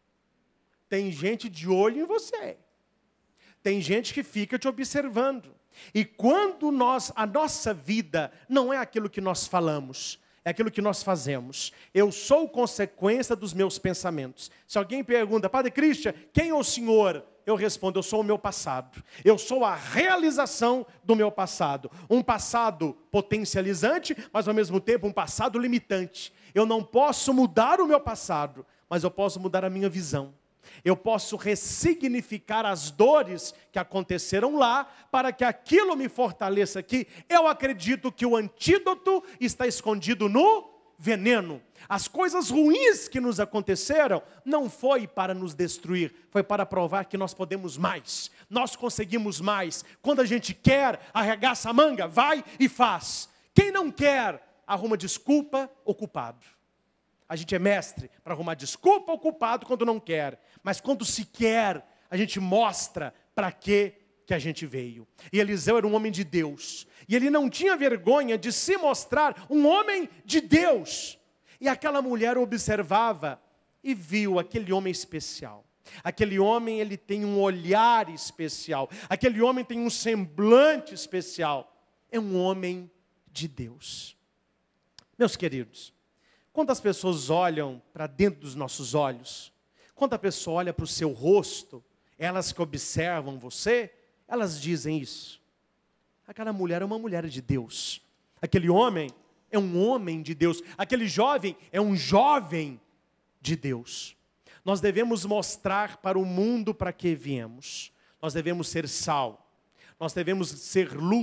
Tem gente de olho em você. Tem gente que fica te observando. E quando a nossa vida não é aquilo que nós falamos, é aquilo que nós fazemos. Eu sou consequência dos meus pensamentos. Se alguém pergunta, Padre Christian, quem é o senhor? Eu respondo, eu sou o meu passado. Eu sou a realização do meu passado. Um passado potencializante, mas ao mesmo tempo um passado limitante. Eu não posso mudar o meu passado, mas eu posso mudar a minha visão. Eu posso ressignificar as dores que aconteceram lá, para que aquilo me fortaleça aqui. Eu acredito que o antídoto está escondido no veneno. As coisas ruins que nos aconteceram não foi para nos destruir, foi para provar que nós podemos mais, nós conseguimos mais. Quando a gente quer, arregaça a manga, vai e faz. Quem não quer, arruma desculpa ou culpado. A gente é mestre para arrumar desculpa ou culpado quando não quer. Mas quando se quer, a gente mostra para que a gente veio. E Eliseu era um homem de Deus. E ele não tinha vergonha de se mostrar um homem de Deus. E aquela mulher observava e viu aquele homem especial. Aquele homem, ele tem um olhar especial. Aquele homem tem um semblante especial. É um homem de Deus. Meus queridos, quando as pessoas olham para dentro dos nossos olhos, quando a pessoa olha para o seu rosto, elas que observam você, elas dizem isso. Aquela mulher é uma mulher de Deus. Aquele homem é um homem de Deus. Aquele jovem é um jovem de Deus. Nós devemos mostrar para o mundo para que viemos. Nós devemos ser sal. Nós devemos ser luz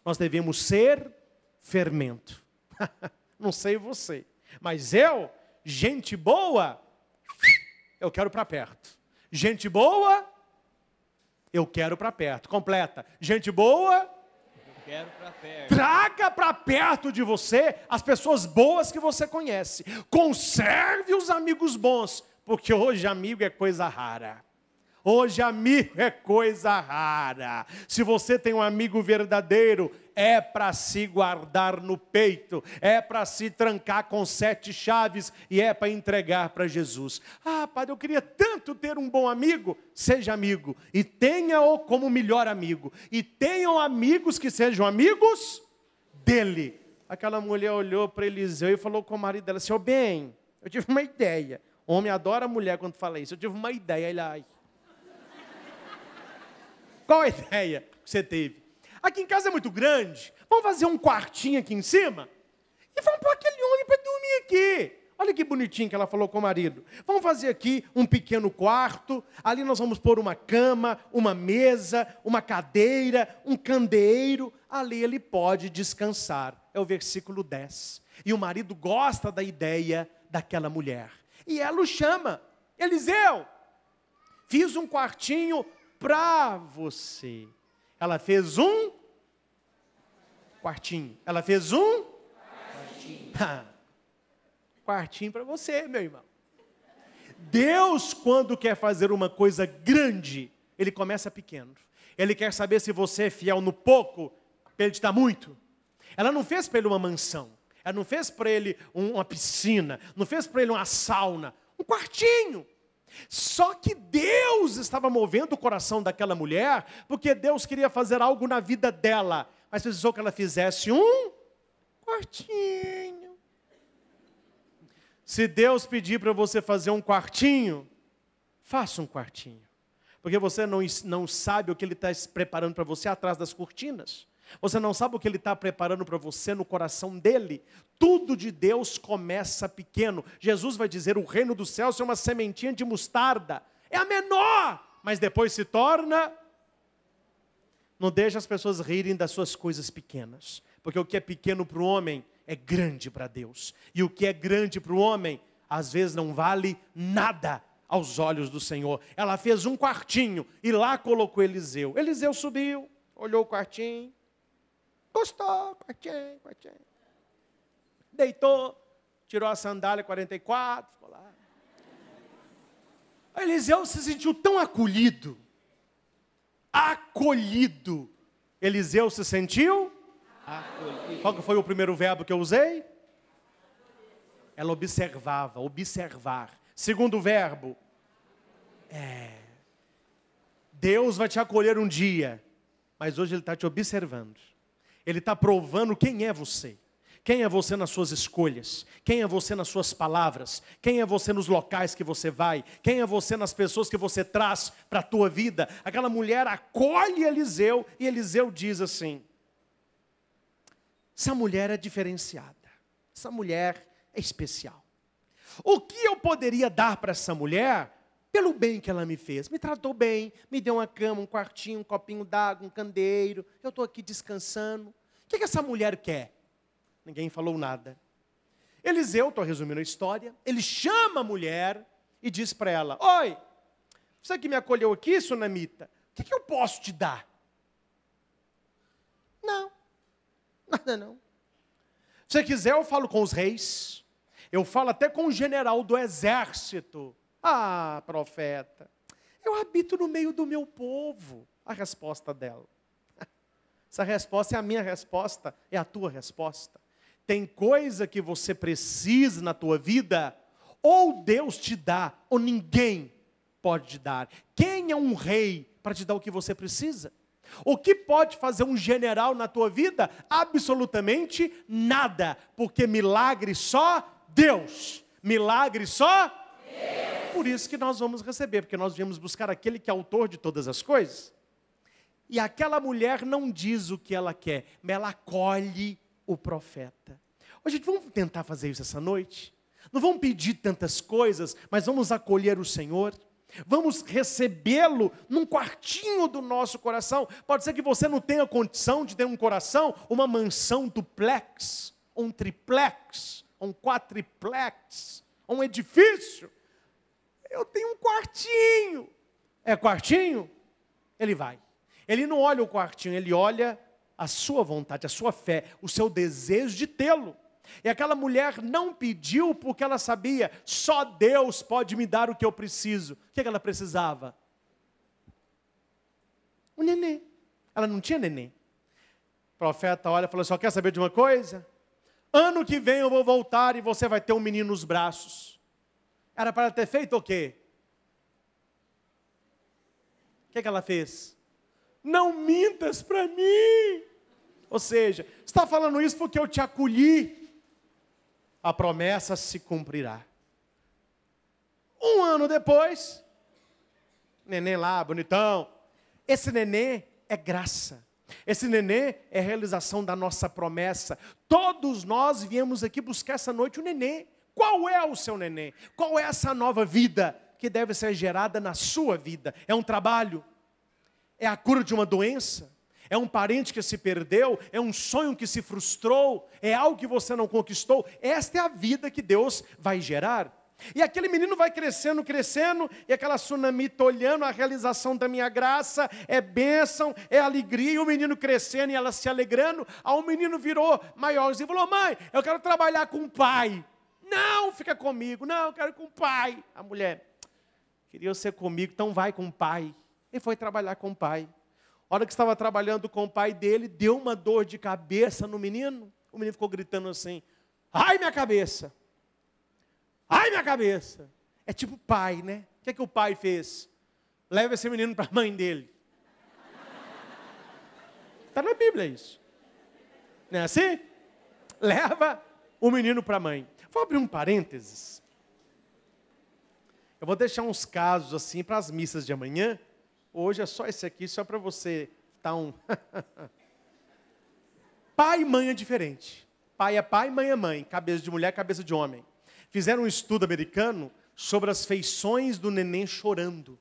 Nós devemos ser fermento. Não sei você, mas eu, gente boa, eu quero para perto. Gente boa, eu quero para perto. Completa. Gente boa, Quero pra perto. traga para perto de você as pessoas boas que você conhece. Conserve os amigos bons, porque hoje amigo é coisa rara. Hoje amigo é coisa rara. Se você tem um amigo verdadeiro, é para se guardar no peito, é para se trancar com 7 chaves e é para entregar para Jesus. Ah, padre, eu queria tanto ter um bom amigo. Seja amigo e tenha-o como melhor amigo. E tenham amigos que sejam amigos dele. Aquela mulher olhou para Eliseu e falou com o marido dela: seu bem, eu tive uma ideia. O homem adora a mulher quando fala isso. Eu tive uma ideia. Ele, ai. Qual a ideia que você teve? Aqui em casa é muito grande. Vamos fazer um quartinho aqui em cima? E vamos pôr aquele homem para dormir aqui. Olha que bonitinho que ela falou com o marido. Vamos fazer aqui um pequeno quarto. Ali nós vamos pôr uma cama, uma mesa, uma cadeira, um candeeiro. Ali ele pode descansar. É o versículo 10. E o marido gosta da ideia daquela mulher. E ela o chama: Eliseu, fiz um quartinho para você. Ela fez um quartinho. Ela fez um quartinho para você, meu irmão. Deus, quando quer fazer uma coisa grande, Ele começa pequeno. Ele quer saber se você é fiel no pouco, para Ele te dar muito. Ela não fez para ele uma mansão. Ela não fez para ele uma piscina. Não fez para ele uma sauna. Um quartinho. Só que Deus estava movendo o coração daquela mulher, porque Deus queria fazer algo na vida dela, mas precisou que ela fizesse um quartinho. Se Deus pedir para você fazer um quartinho, faça um quartinho, porque você não sabe o que Ele está preparando para você atrás das cortinas. Você não sabe o que Ele está preparando para você no coração dEle. Tudo de Deus começa pequeno. Jesus vai dizer: o reino dos céus é uma sementinha de mostarda. É a menor, mas depois se torna... Não deixe as pessoas rirem das suas coisas pequenas. Porque o que é pequeno para o homem é grande para Deus. E o que é grande para o homem, às vezes não vale nada aos olhos do Senhor. Ela fez um quartinho e lá colocou Eliseu. Eliseu subiu, olhou o quartinho. Gostou, quartinho. Deitou, tirou a sandália 44, ficou lá. Eliseu se sentiu tão acolhido. Eliseu se sentiu acolhido. Qual que foi o primeiro verbo que eu usei? Ela observava, observar. Segundo verbo, Deus vai te acolher um dia, mas hoje Ele está te observando. Ele está provando quem é você. Quem é você nas suas escolhas? Quem é você nas suas palavras? Quem é você nos locais que você vai? Quem é você nas pessoas que você traz para a tua vida? Aquela mulher acolhe Eliseu e Eliseu diz assim: essa mulher é diferenciada. Essa mulher é especial. O que eu poderia dar para essa mulher pelo bem que ela me fez? Me tratou bem, me deu uma cama, um quartinho, um copinho d'água, um candeeiro. Eu estou aqui descansando. O que essa mulher quer? Ninguém falou nada. Eliseu, estou resumindo a história, ele chama a mulher e diz para ela: oi, você que me acolheu aqui, sunamita, o que eu posso te dar? Não, nada não. Se você quiser, eu falo com os reis, eu falo até com o general do exército. Ah, profeta, eu habito no meio do meu povo. A resposta dela. Essa resposta é a minha resposta, é a tua resposta. Tem coisa que você precisa na tua vida, ou Deus te dá, ou ninguém pode te dar. Quem é um rei para te dar o que você precisa? O que pode fazer um general na tua vida? Absolutamente nada, porque milagre só Deus. Milagre só Deus. Por isso que nós vamos receber, porque nós viemos buscar aquele que é autor de todas as coisas. E aquela mulher não diz o que ela quer, mas ela acolhe o profeta. Hoje, vamos tentar fazer isso essa noite? Não vamos pedir tantas coisas, mas vamos acolher o Senhor. Vamos recebê-lo num quartinho do nosso coração. Pode ser que você não tenha condição de ter um coração, uma mansão duplex, um triplex, um quadriplex, um edifício. Eu tenho um quartinho. É quartinho? Ele vai. Ele não olha o quartinho, ele olha a sua vontade, a sua fé, o seu desejo de tê-lo. E aquela mulher não pediu porque ela sabia, só Deus pode me dar o que eu preciso. O que ela precisava? Um nenê. Ela não tinha nenê. O profeta olha e falou: só quer saber de uma coisa? Ano que vem eu vou voltar e você vai ter um menino nos braços. Era para ter feito o quê? O que ela fez? Não mintas para mim. Ou seja, você está falando isso porque eu te acolhi. A promessa se cumprirá. Um ano depois, neném lá, bonitão. Esse neném é graça. Esse neném é realização da nossa promessa. Todos nós viemos aqui buscar essa noite o neném. Qual é o seu neném? Qual é essa nova vida que deve ser gerada na sua vida? É um trabalho? É a cura de uma doença? É um parente que se perdeu? É um sonho que se frustrou? É algo que você não conquistou? Esta é a vida que Deus vai gerar. E aquele menino vai crescendo, crescendo, e aquela sunamita olhando a realização da minha graça, é bênção, é alegria, e o menino crescendo e ela se alegrando. Aí o menino virou maiorzinho e falou: mãe, eu quero trabalhar com o pai. Não, fica comigo. Não, eu quero ir com o pai. A mulher: queria ser comigo, então vai com o pai. Ele foi trabalhar com o pai. A hora que estava trabalhando com o pai dele, deu uma dor de cabeça no menino. O menino ficou gritando assim: ai, minha cabeça! Ai, minha cabeça! É tipo pai, né? O que o pai fez? Leva esse menino para a mãe dele. Está na Bíblia isso. Não é assim? Leva o menino para a mãe. Vou abrir um parênteses. Eu vou deixar uns casos assim para as missas de amanhã. Hoje é só esse aqui, só para você dar um... Pai e mãe é diferente. Pai é pai, mãe é mãe. Cabeça de mulher, cabeça de homem. Fizeram um estudo americano sobre as feições do neném chorando.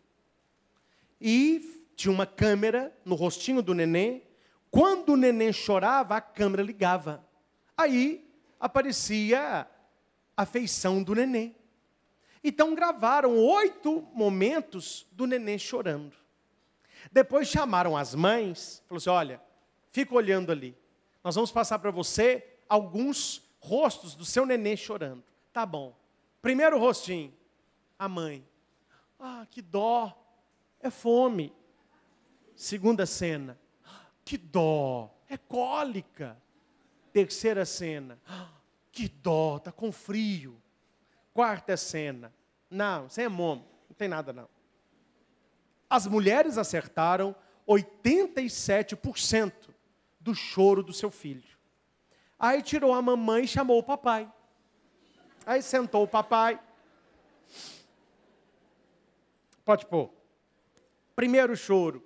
E tinha uma câmera no rostinho do neném. Quando o neném chorava, a câmera ligava. Aí aparecia a feição do neném. Então gravaram 8 momentos do neném chorando. Depois chamaram as mães, falou assim: olha, fica olhando ali. Nós vamos passar para você alguns rostos do seu neném chorando. Tá bom. Primeiro rostinho, a mãe. Ah, que dó, é fome. Segunda cena, que dó, é cólica. Terceira cena, que dó, está com frio. Quarta cena, não, sem momo, não tem nada não. As mulheres acertaram 87% do choro do seu filho. Aí tirou a mamãe e chamou o papai. Aí sentou o papai. Pode pôr. Primeiro choro.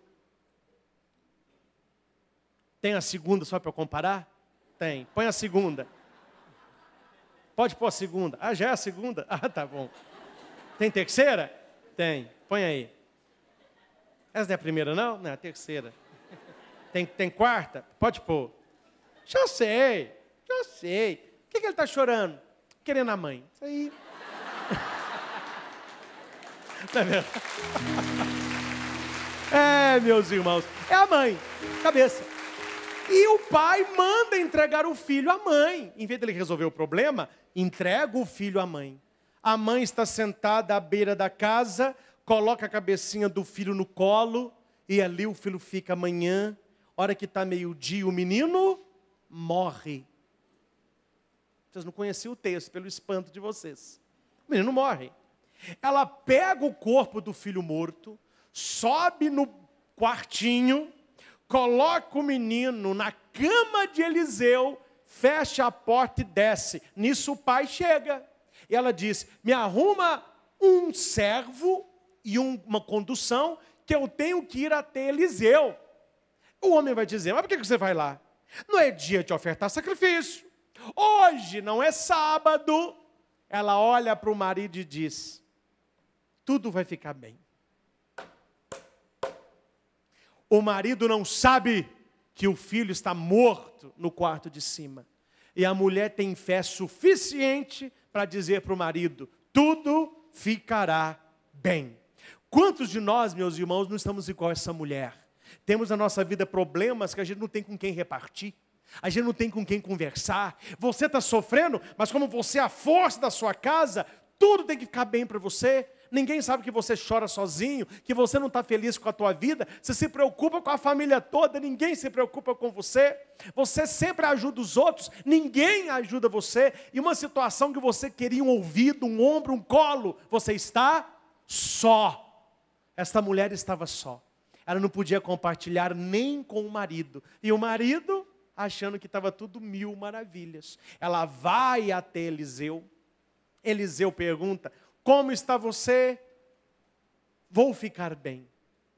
Tem a segunda só para eu comparar? Tem. Põe a segunda. Pode pôr a segunda. Ah, já é a segunda? Ah, tá bom. Tem terceira? Tem. Põe aí. Essa não é a primeira, não? Não, é a terceira. Tem quarta? Pode pôr. Já sei. O que ele está chorando? Querendo a mãe. Isso aí. Tá vendo? É, meus irmãos. É a mãe. Cabeça. E o pai manda entregar o filho à mãe. Em vez de ele resolver o problema, entrega o filho à mãe. A mãe está sentada à beira da casa, coloca a cabecinha do filho no colo, e ali o filho fica amanhã. Hora que está meio-dia, o menino morre. Vocês não conheciam o texto, pelo espanto de vocês. O menino morre. Ela pega o corpo do filho morto, sobe no quartinho, coloca o menino na cama de Eliseu, fecha a porta e desce. Nisso o pai chega. E ela diz: me arruma um servo e uma condução, que eu tenho que ir até Eliseu. O homem vai dizer: mas por que você vai lá? Não é dia de ofertar sacrifício. Hoje não é sábado. Ela olha para o marido e diz: tudo vai ficar bem. O marido não sabe que o filho está morto no quarto de cima. E a mulher tem fé suficiente para dizer para o marido: tudo ficará bem. Quantos de nós, meus irmãos, não estamos igual a essa mulher? Temos na nossa vida problemas que a gente não tem com quem repartir. A gente não tem com quem conversar. Você está sofrendo, mas como você é a força da sua casa, tudo tem que ficar bem para você. Ninguém sabe que você chora sozinho, que você não está feliz com a tua vida. Você se preocupa com a família toda, ninguém se preocupa com você. Você sempre ajuda os outros, ninguém ajuda você. E uma situação que você queria um ouvido, um ombro, um colo, você está só. Esta mulher estava só. Ela não podia compartilhar nem com o marido. E o marido, achando que estava tudo mil maravilhas. Ela vai até Eliseu. Eliseu pergunta: como está você? Vou ficar bem.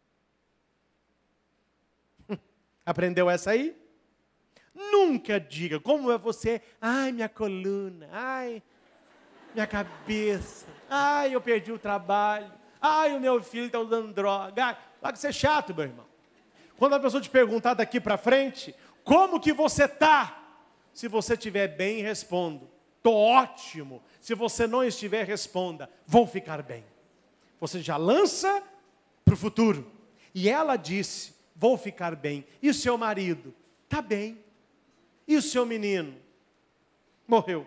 Aprendeu essa aí? Nunca diga: como é você? Ai, minha coluna. Ai, minha cabeça. Ai, eu perdi o trabalho. Ai, o meu filho está usando droga. Vai ser chato, meu irmão. Quando a pessoa te perguntar daqui para frente: como que você está? Se você estiver bem, respondo: estou ótimo. Se você não estiver, responda: vou ficar bem. Você já lança para o futuro. E ela disse: vou ficar bem. E o seu marido? Está bem. E o seu menino? Morreu.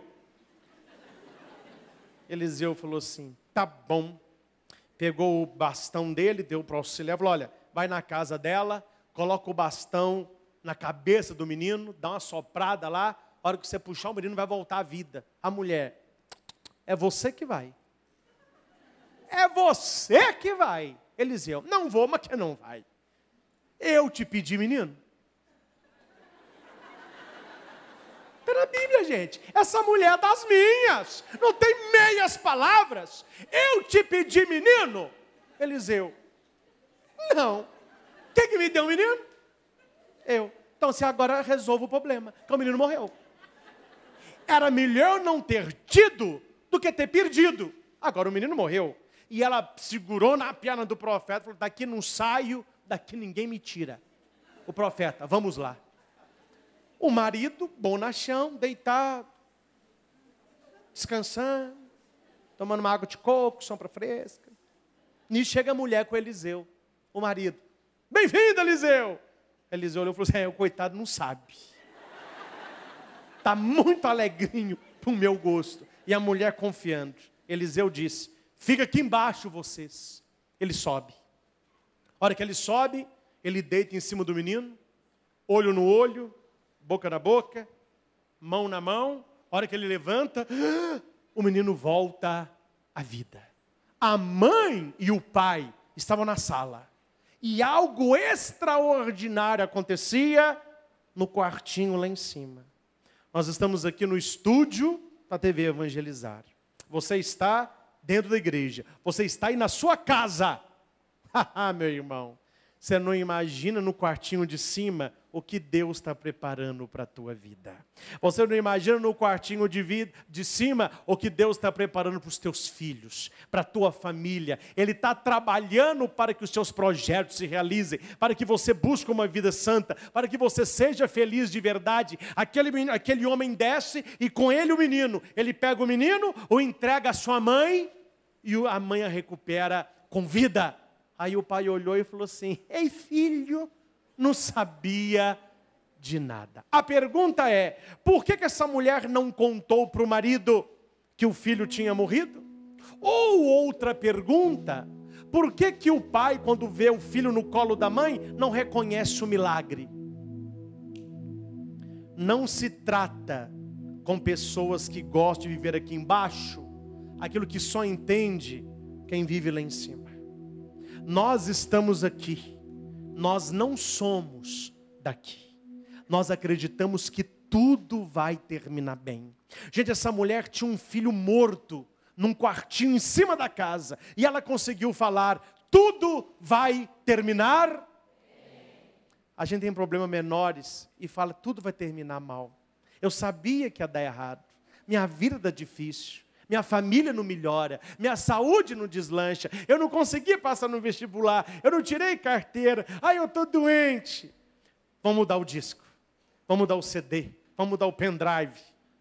Eliseu falou assim: tá bom. Pegou o bastão dele, deu para o auxiliar, falou: olha, vai na casa dela, coloca o bastão na cabeça do menino, dá uma soprada lá, a hora que você puxar o menino vai voltar à vida. A mulher: é você que vai. É você que vai. Eliseu: não vou, mas que não vai. Eu te pedi, menino. Está na Bíblia, gente. Essa mulher é das minhas. Não tem meias palavras. Eu te pedi, menino. Eliseu: não. Quem que me deu o menino? Eu. Então você agora resolve o problema, que o menino morreu. Era melhor não ter tido do que ter perdido. Agora o menino morreu. E ela segurou na perna do profeta, falou: daqui não saio, daqui ninguém me tira. O profeta: vamos lá. O marido, bonachão, deitado, descansando, tomando uma água de coco, sombra fresca. Nisso chega a mulher com Eliseu, o marido: bem-vindo, Eliseu. Eliseu olhou e falou assim: o coitado não sabe. Está muito alegrinho para o meu gosto. E a mulher confiando. Eliseu disse: fica aqui embaixo vocês. Ele sobe. A hora que ele sobe, ele deita em cima do menino, olho no olho, boca na boca, mão na mão. A hora que ele levanta, o menino volta à vida. A mãe e o pai estavam na sala. E algo extraordinário acontecia no quartinho lá em cima. Nós estamos aqui no estúdio da TV Evangelizar. Você está dentro da igreja. Você está aí na sua casa. Meu irmão, você não imagina no quartinho de cima o que Deus está preparando para a tua vida. Você não imagina no quartinho de cima o que Deus está preparando para os teus filhos, para a tua família. Ele está trabalhando para que os seus projetos se realizem, para que você busque uma vida santa, para que você seja feliz de verdade. Aquele homem desce e com ele o menino. Ele pega o menino, o entrega à sua mãe e a mãe a recupera com vida. Aí o pai olhou e falou assim: ei, filho, não sabia de nada. A pergunta é: por que essa mulher não contou para o marido que o filho tinha morrido? Ou outra pergunta: por que o pai, quando vê o filho no colo da mãe, não reconhece o milagre? Não se trata com pessoas que gostam de viver aqui embaixo aquilo que só entende quem vive lá em cima. Nós estamos aqui, nós não somos daqui. Nós acreditamos que tudo vai terminar bem. Gente, essa mulher tinha um filho morto num quartinho em cima da casa, e ela conseguiu falar: tudo vai terminar. A gente tem problemas menores e fala: tudo vai terminar mal. Eu sabia que ia dar errado. Minha vida está difícil. minha família não melhora, minha saúde não deslancha, eu não consegui passar no vestibular, eu não tirei carteira, ai, eu estou doente. Vamos mudar o disco, vamos mudar o CD, vamos mudar o pendrive.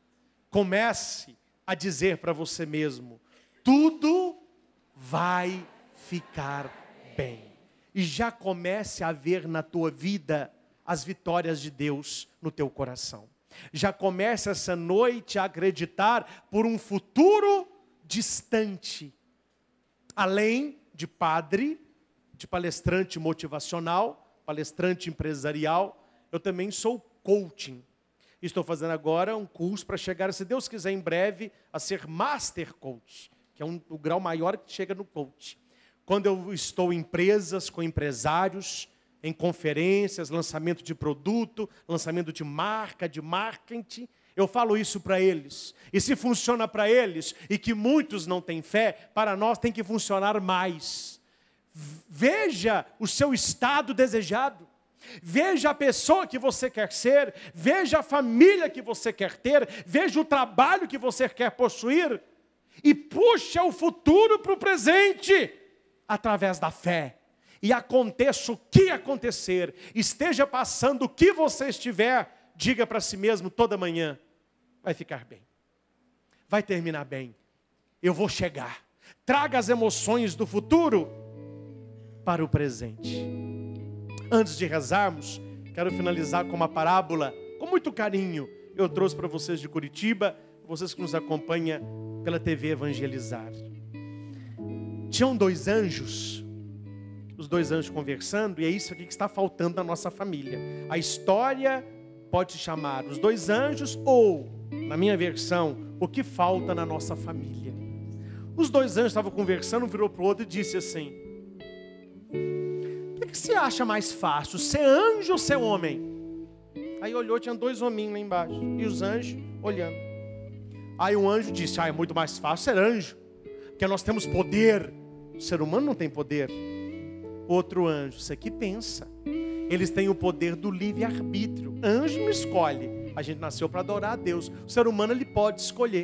Comece a dizer para você mesmo, tudo vai ficar bem. E já comece a ver na tua vida as vitórias de Deus no teu coração. Já comece essa noite a acreditar por um futuro distante. Além de padre, de palestrante motivacional, palestrante empresarial, eu também sou coaching. Estou fazendo agora um curso para chegar, se Deus quiser, em breve, a ser Master Coach, que é o grau maior que chega no coach. Quando eu estou em empresas, com empresários, em conferências, lançamento de produto, lançamento de marca, de marketing, eu falo isso para eles. E se funciona para eles, e que muitos não têm fé, para nós tem que funcionar mais. Veja o seu estado desejado. Veja a pessoa que você quer ser, veja a família que você quer ter, veja o trabalho que você quer possuir, e puxa o futuro para o presente, através da fé. E aconteça o que acontecer, esteja passando o que você estiver, diga para si mesmo toda manhã, vai ficar bem, vai terminar bem, eu vou chegar. Traga as emoções do futuro para o presente. Antes de rezarmos, quero finalizar com uma parábola, com muito carinho, eu trouxe para vocês de Curitiba, vocês que nos acompanham pela TV Evangelizar. Tinham dois anjos, os dois anjos conversando, e é isso aqui que está faltando na nossa família. A história pode se chamar Os Dois Anjos, ou, na minha versão, O que falta na nossa família. Os dois anjos estavam conversando, um virou para o outro e disse assim, o que você acha mais fácil, ser anjo ou ser homem? Aí olhou, tinha dois hominhos lá embaixo, e os anjos olhando. Aí um anjo disse, é muito mais fácil ser anjo, porque nós temos poder, o ser humano não tem poder. Outro anjo, isso aqui pensa, eles têm o poder do livre-arbítrio. Anjo não escolhe, a gente nasceu para adorar a Deus, o ser humano ele pode escolher.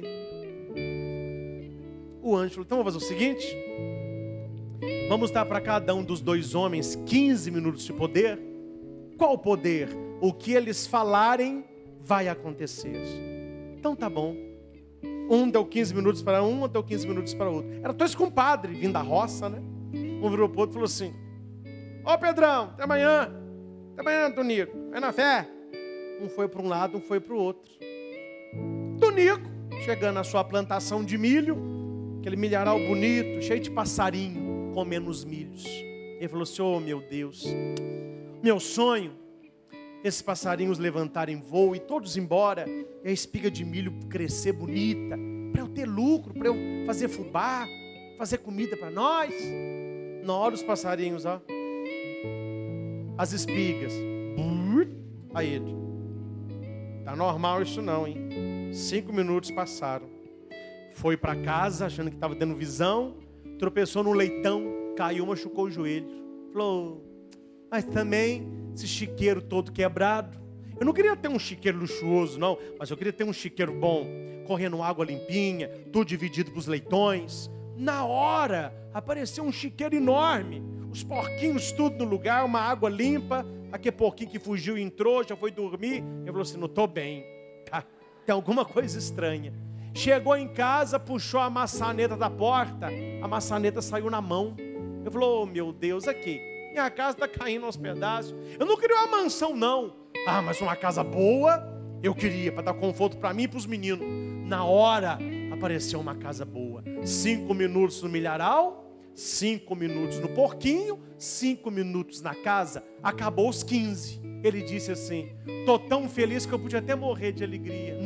O anjo falou, então vamos fazer o seguinte, vamos dar para cada um dos dois homens 15 minutos de poder. Qual poder? O que eles falarem vai acontecer. Então tá bom. Um deu 15 minutos para um, outro deu 15 minutos para outro. Era dois compadres, vindo da roça, né? Um virou para o outro e falou assim, ó Pedrão, até amanhã, Tonico, vai na fé. Um foi para um lado, um foi para o outro. Tonico, chegando na sua plantação de milho, aquele milharal bonito, cheio de passarinho, comendo os milhos. Ele falou assim, oh meu Deus, meu sonho, esses passarinhos levantarem voo e todos embora, e a espiga de milho crescer bonita, para eu ter lucro, para eu fazer fubá, fazer comida para nós. Na hora os passarinhos, ó, as espigas, aí ele, tá normal isso não, hein? 5 minutos passaram, foi para casa achando que estava tendo visão, tropeçou no leitão, caiu, machucou o joelho, falou, mas também esse chiqueiro todo quebrado, eu não queria ter um chiqueiro luxuoso não, mas eu queria ter um chiqueiro bom, correndo água limpinha, tudo dividido para os leitões. Na hora, apareceu um chiqueiro enorme, os porquinhos tudo no lugar, uma água limpa, aquele porquinho que fugiu entrou, já foi dormir, ele falou assim, não estou bem, tem alguma coisa estranha. Chegou em casa, puxou a maçaneta da porta, a maçaneta saiu na mão. Ele falou, oh, meu Deus, aqui, minha casa está caindo aos pedaços, eu não queria uma mansão não, mas uma casa boa, eu queria, para dar conforto para mim e para os meninos. Na hora, apareceu uma casa boa, 5 minutos no milharal, 5 minutos no porquinho, 5 minutos na casa, acabou os 15. Ele disse assim, tô tão feliz que eu podia até morrer de alegria.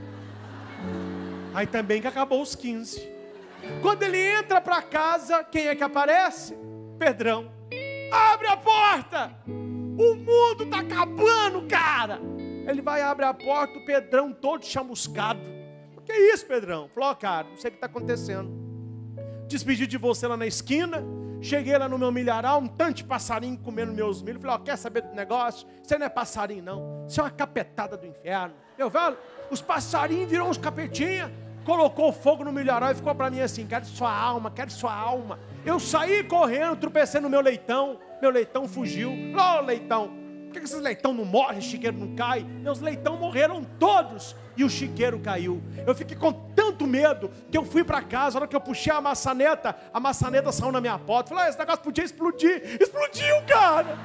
Aí também que acabou os 15. Quando ele entra para casa, quem é que aparece? Pedrão. Abre a porta! O mundo está acabando, cara! Ele vai abrir a porta, o Pedrão todo chamuscado. O que é isso, Pedrão? Falou, cara, não sei o que está acontecendo. Despedi de você lá na esquina, cheguei lá no meu milharal, um tanto de passarinho comendo meus milhos. Falei, quer saber do negócio? Você não é passarinho não, isso é uma capetada do inferno. Eu falo, os passarinhos viram uns capetinhas, colocou fogo no milharal e ficou para mim assim: quero sua alma, quero sua alma. Eu saí correndo, tropecei no meu leitão fugiu. Ô leitão, por que esses leitão não morrem, chiqueiro não cai? Meus leitão morreram todos e o chiqueiro caiu. Eu fiquei com tanto medo que eu fui para casa. Na hora que eu puxei a maçaneta saiu na minha porta. Falei: esse negócio podia explodir. Explodiu, cara.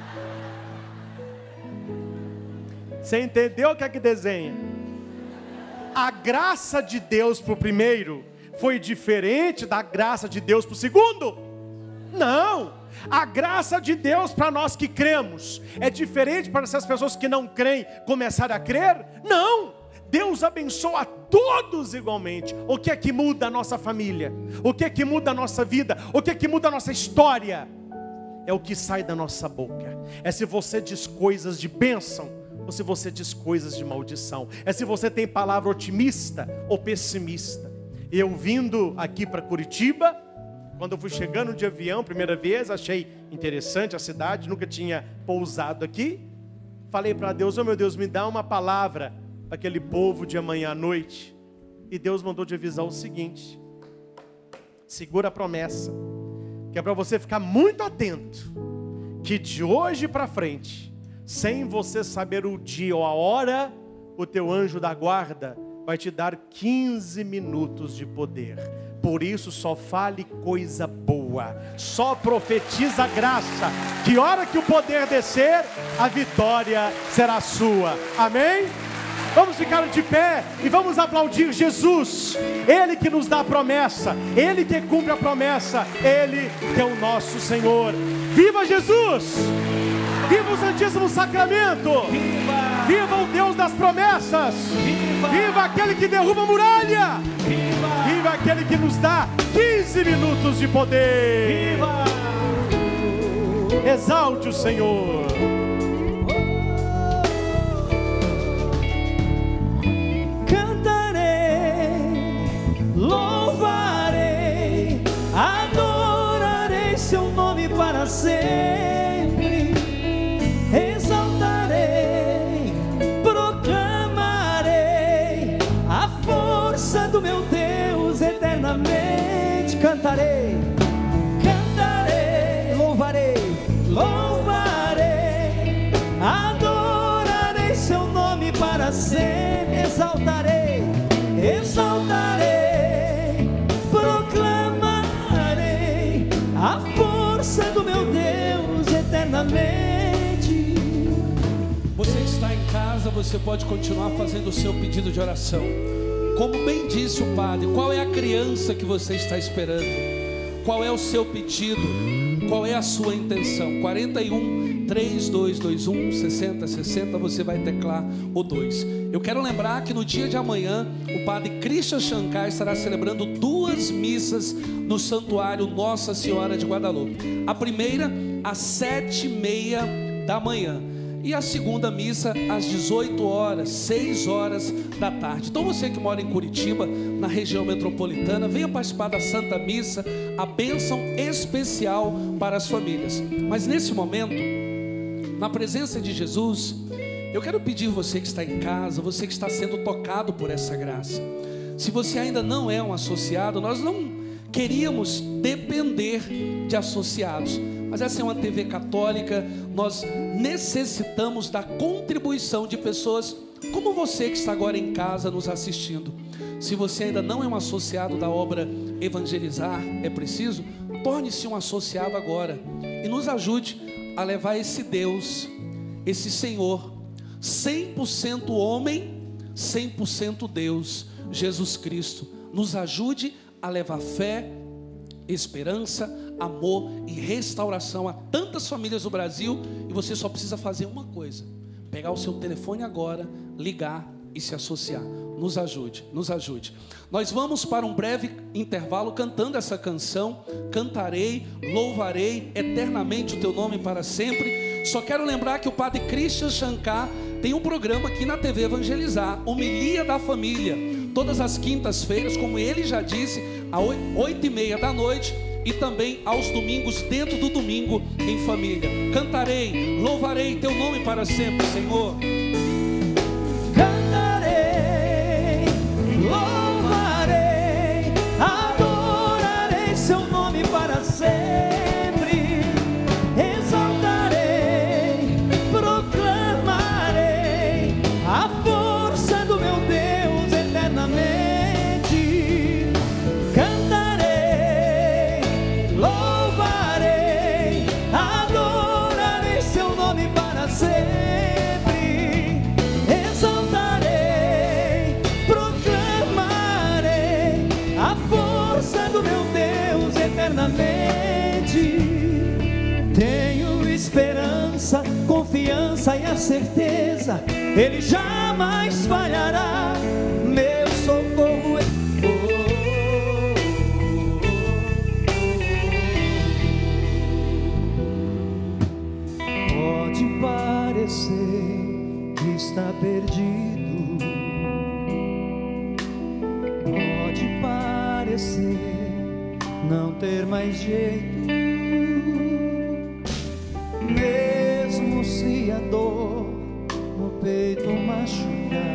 Você entendeu o que é que desenha? A graça de Deus para o primeiro foi diferente da graça de Deus para o segundo? Não. A graça de Deus para nós que cremos é diferente para essas pessoas que não creem começarem a crer? Não. Deus abençoa a todos igualmente. O que é que muda a nossa família? O que é que muda a nossa vida? O que é que muda a nossa história? É o que sai da nossa boca. É se você diz coisas de bênção ou se você diz coisas de maldição. É se você tem palavra otimista ou pessimista. Eu vindo aqui para Curitiba, quando eu fui chegando de avião, primeira vez, achei interessante a cidade, nunca tinha pousado aqui. Falei para Deus: oh meu Deus, me dá uma palavra para aquele povo de amanhã à noite. E Deus mandou te avisar o seguinte: segura a promessa, que é para você ficar muito atento, que de hoje para frente, sem você saber o dia ou a hora, o teu anjo da guarda vai te dar 15 minutos de poder. Por isso só fale coisa boa, só profetiza graça, que hora que o poder descer, a vitória será sua. Amém? Vamos ficar de pé e vamos aplaudir Jesus. Ele que nos dá a promessa, Ele que cumpre a promessa, Ele que é o nosso Senhor. Viva Jesus! Viva o Santíssimo Sacramento! Viva! Viva o Deus das promessas! Viva! Viva aquele que derruba a muralha! Viva! Viva aquele que nos dá 15 minutos de poder! Viva! Exalte o Senhor! Cantarei, louvarei, adorarei seu nome para sempre. Exaltarei, proclamarei a força do meu Deus eternamente. Cantarei, cantarei, louvarei, louvarei, adorarei seu nome para sempre. Exaltarei, exaltarei, proclamarei a força do meu Deus eternamente. Você que está em casa, você pode continuar fazendo o seu pedido de oração. Como bem disse o padre, qual é a criança que você está esperando? Qual é o seu pedido? Qual é a sua intenção? 41 3221 6060, você vai teclar o 2. Eu quero lembrar que no dia de amanhã o padre Christian Shankar estará celebrando 2 missas no santuário Nossa Senhora de Guadalupe. A primeira às 7h30 da manhã e a segunda missa às 18 horas, 6 horas da tarde. Então você que mora em Curitiba, na região metropolitana, venha participar da Santa Missa, a bênção especial para as famílias. Mas nesse momento, na presença de Jesus, eu quero pedir você que está em casa, você que está sendo tocado por essa graça. Se você ainda não é um associado, nós não queríamos depender de associados, mas essa é uma TV católica, nós necessitamos da contribuição de pessoas como você que está agora em casa nos assistindo. Se você ainda não é um associado da obra Evangelizar é Preciso, torne-se um associado agora e nos ajude a levar esse Deus, esse Senhor, 100% homem, 100% Deus, Jesus Cristo. Nos ajude a levar fé, esperança, amor e restauração a tantas famílias do Brasil. E você só precisa fazer uma coisa: pegar o seu telefone agora, ligar e se associar. Nos ajude, nos ajude. Nós vamos para um breve intervalo cantando essa canção. Cantarei, louvarei eternamente o teu nome para sempre. Só quero lembrar que o padre Christian Shankar tem um programa aqui na TV Evangelizar, Homilia da Família, todas as quintas-feiras, como ele já disse, às 8h30 da noite, e também aos domingos, dentro do Domingo em Família. Cantarei, louvarei teu nome para sempre, Senhor. Cantarei, louvarei, certeza, Ele jamais falhará. Meu socorro é... Pode parecer que está perdido, pode parecer não ter mais jeito, mesmo se a dor no peito machucar.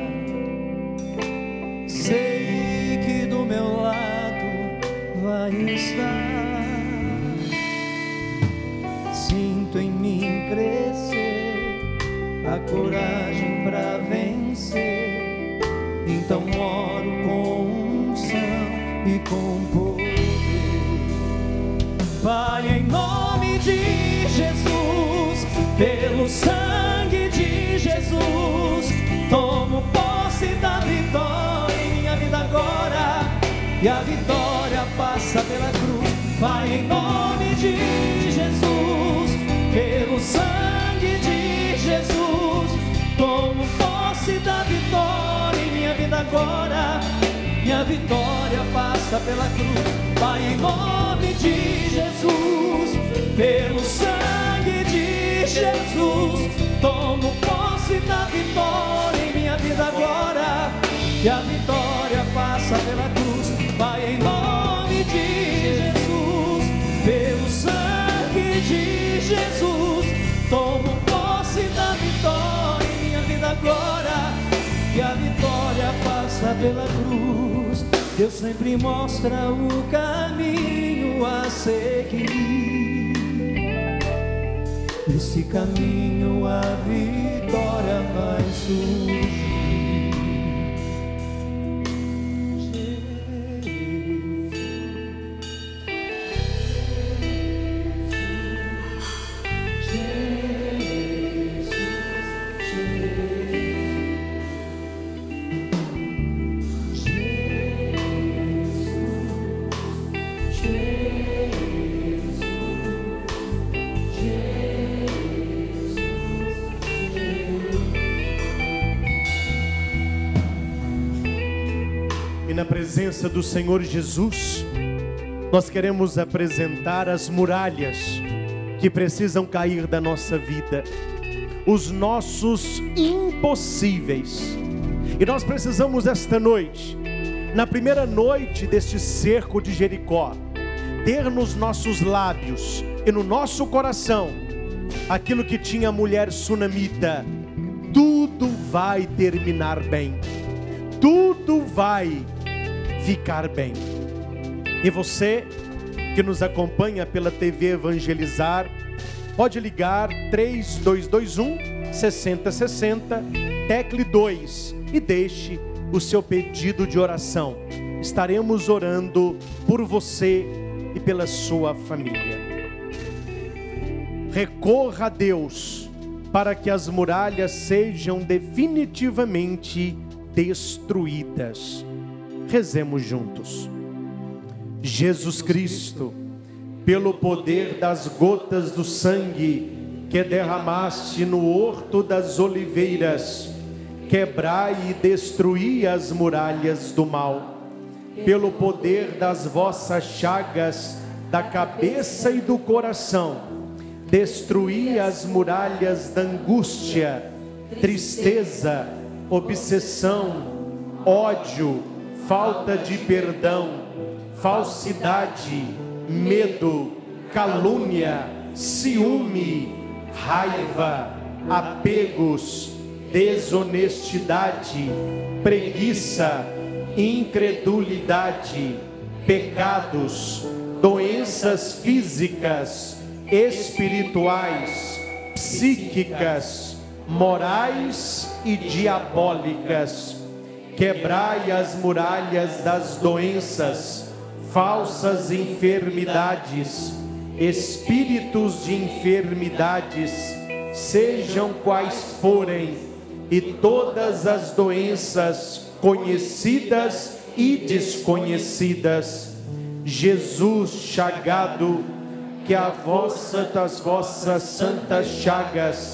Sei que do meu lado vai estar. Sinto em mim crescer a coragem pra vencer. Então oro com unção e com poder. Pai, em nome de Jesus, pelo sangue de Jesus, tomo posse da vitória em minha vida agora, e a vitória passa pela cruz. Pai, em nome de Jesus, pelo sangue de Jesus, tomo posse da vitória em minha vida agora, e a vitória passa pela cruz. Pai, em nome de Jesus, pelo sangue de Jesus, tomo posse da vitória em minha vida agora, e a vitória passa pela cruz. Pai, em nome de Jesus, pelo sangue de Jesus, tomo posse da vitória em minha vida agora, e a vitória passa pela cruz. Deus sempre mostra o caminho a seguir, nesse caminho a vitória vai surgir. Na presença do Senhor Jesus, nós queremos apresentar as muralhas que precisam cair da nossa vida, os nossos impossíveis. E nós precisamos esta noite, na primeira noite deste cerco de Jericó, ter nos nossos lábios e no nosso coração aquilo que tinha a mulher sunamita: tudo vai terminar bem, tudo vai ficar bem. E você que nos acompanha pela TV Evangelizar, pode ligar 3221 6060, tecle 2 e deixe o seu pedido de oração. Estaremos orando por você e pela sua família. Recorra a Deus para que as muralhas sejam definitivamente destruídas. Rezemos juntos. Jesus Cristo, pelo poder das gotas do sangue que derramaste no horto das oliveiras, quebrai e destruí as muralhas do mal. Pelo poder das vossas chagas da cabeça e do coração, destruí as muralhas da angústia, tristeza, obsessão, ódio, falta de perdão, falsidade, medo, calúnia, ciúme, raiva, apegos, desonestidade, preguiça, incredulidade, pecados, doenças físicas, espirituais, psíquicas, morais e diabólicas. Quebrai as muralhas das doenças, falsas enfermidades, espíritos de enfermidades, sejam quais forem, e todas as doenças conhecidas e desconhecidas. Jesus chagado, que das vossas santas chagas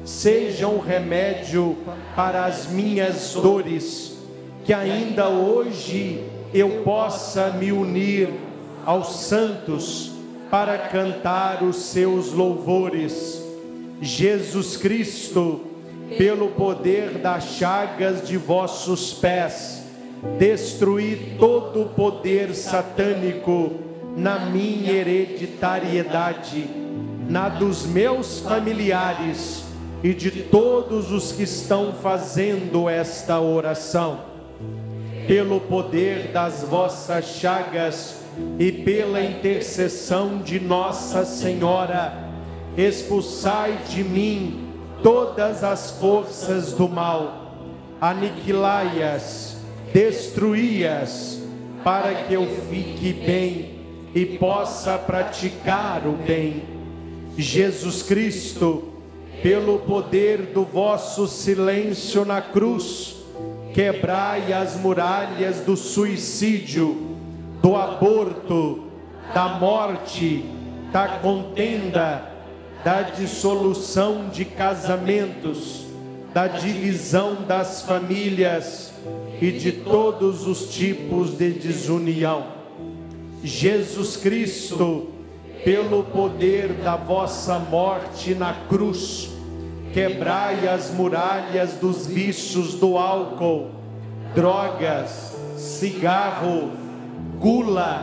sejam remédio para as minhas dores, que ainda hoje eu possa me unir aos santos para cantar os seus louvores. Jesus Cristo, pelo poder das chagas de vossos pés, destruí todo o poder satânico na minha hereditariedade, na dos meus familiares e de todos os que estão fazendo esta oração. Pelo poder das vossas chagas e pela intercessão de Nossa Senhora, expulsai de mim todas as forças do mal, aniquilai-as, destruí-as, para que eu fique bem e possa praticar o bem. Jesus Cristo, pelo poder do vosso silêncio na cruz, quebrai as muralhas do suicídio, do aborto, da morte, da contenda, da dissolução de casamentos, da divisão das famílias e de todos os tipos de desunião. Jesus Cristo, pelo poder da vossa morte na cruz, quebrai as muralhas dos vícios do álcool, drogas, cigarro, gula,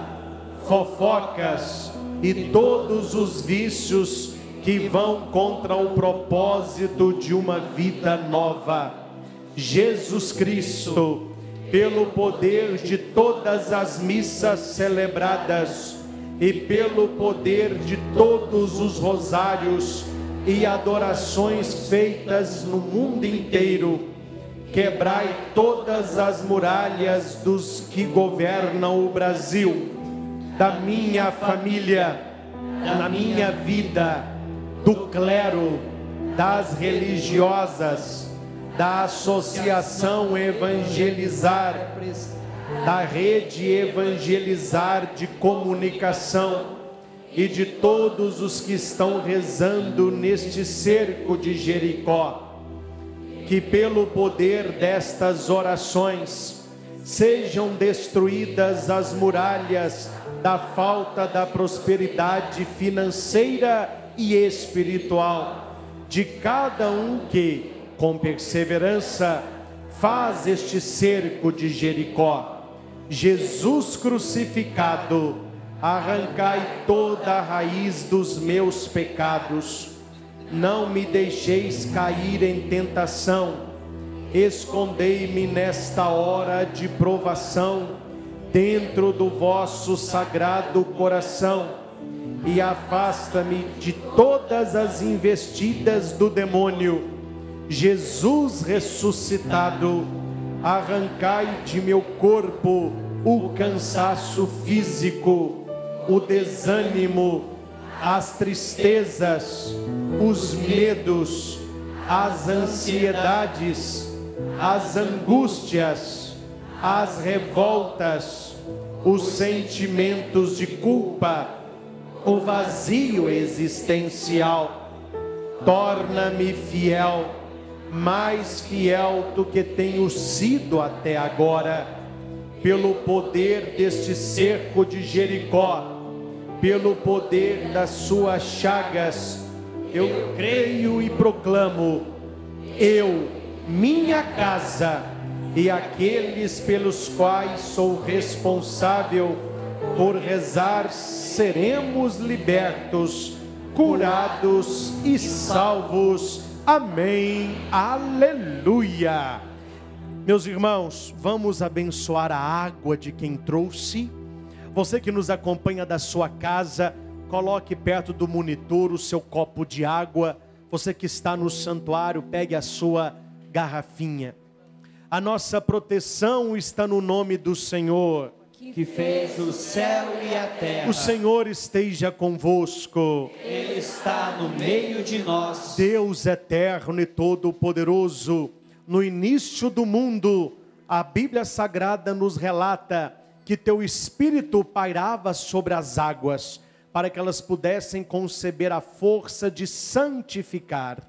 fofocas e todos os vícios que vão contra o propósito de uma vida nova. Jesus Cristo, pelo poder de todas as missas celebradas e pelo poder de todos os rosários e adorações feitas no mundo inteiro, quebrai todas as muralhas dos que governam o Brasil, da minha família, da minha vida, do clero, das religiosas, da associação Evangelizar, da rede Evangelizar de comunicação e de todos os que estão rezando neste cerco de Jericó. Que pelo poder destas orações sejam destruídas as muralhas da falta da prosperidade financeira e espiritual de cada um que, com perseverança, faz este cerco de Jericó. Jesus crucificado, arrancai toda a raiz dos meus pecados, não me deixeis cair em tentação, escondei-me nesta hora de provação, dentro do vosso sagrado coração, e afasta-me de todas as investidas do demônio. Jesus ressuscitado, arrancai de meu corpo o cansaço físico, o desânimo, as tristezas, os medos, as ansiedades, as angústias, as revoltas, os sentimentos de culpa, o vazio existencial. Torna-me fiel, mais fiel do que tenho sido até agora, pelo poder deste cerco de Jericó, pelo poder das suas chagas. Eu creio e proclamo: eu, minha casa e aqueles pelos quais sou responsável por rezar, seremos libertos, curados e salvos. Amém. Aleluia. Meus irmãos, vamos abençoar a água de quem trouxe. Você que nos acompanha da sua casa, coloque perto do monitor o seu copo de água. Você que está no santuário, pegue a sua garrafinha. A nossa proteção está no nome do Senhor, que fez o céu e a terra. O Senhor esteja convosco. Ele está no meio de nós. Deus eterno e todo-poderoso, no início do mundo, a Bíblia Sagrada nos relata que teu Espírito pairava sobre as águas, para que elas pudessem conceber a força de santificar.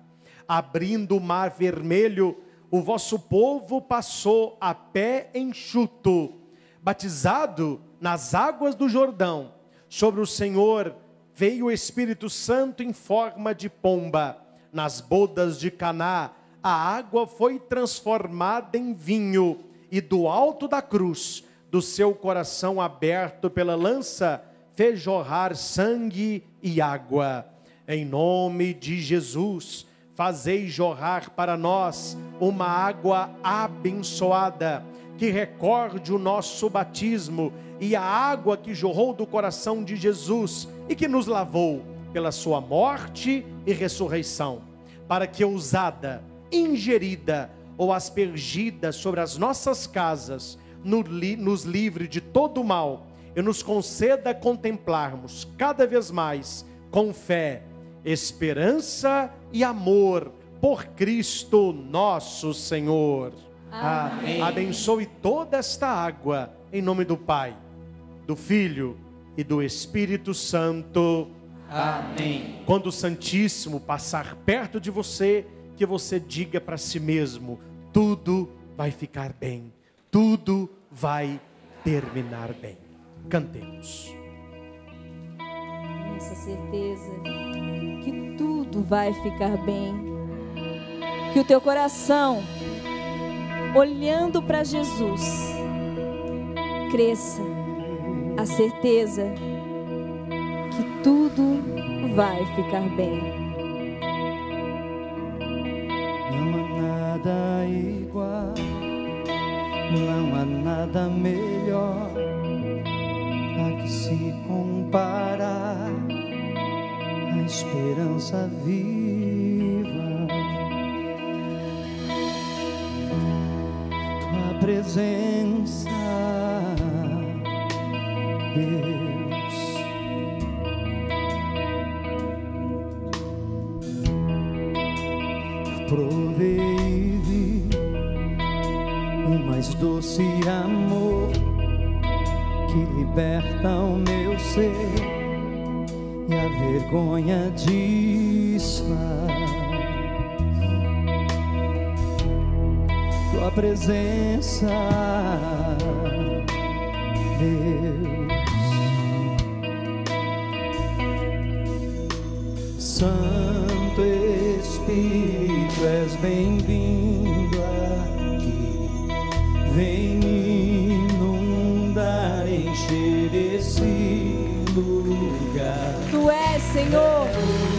abrindo o mar vermelho, o vosso povo passou a pé enxuto, batizado nas águas do Jordão. Sobre o Senhor veio o Espírito Santo em forma de pomba. Nas bodas de Caná, a água foi transformada em vinho, e do alto da cruz, do seu coração aberto pela lança, fez jorrar sangue e água. Em nome de Jesus, fazei jorrar para nós uma água abençoada, que recorde o nosso batismo e a água que jorrou do coração de Jesus e que nos lavou pela sua morte e ressurreição, para que usada, ingerida ou aspergida sobre as nossas casas, nos livre de todo o mal e nos conceda contemplarmos cada vez mais, com fé, esperança e amor, por Cristo nosso Senhor. Amém. Abençoe toda esta água, em nome do Pai, do Filho e do Espírito Santo. Amém. Quando o Santíssimo passar perto de você, que você diga para si mesmo: tudo vai ficar bem, tudo vai terminar bem. Cantemos. Essa certeza que tudo vai ficar bem, que o teu coração, olhando para Jesus, cresça, a certeza que tudo vai ficar bem. Não há nada igual, não há nada melhor a que se comparar, a esperança viva, tua presença, Deus. Provei e vi o mais doce amor que liberta o meu ser e a vergonha desfaz. Tua presença, Deus. Santo Espírito, és bem-vindo aqui. Vem inundar, encher esse lugar. Tu és, Senhor.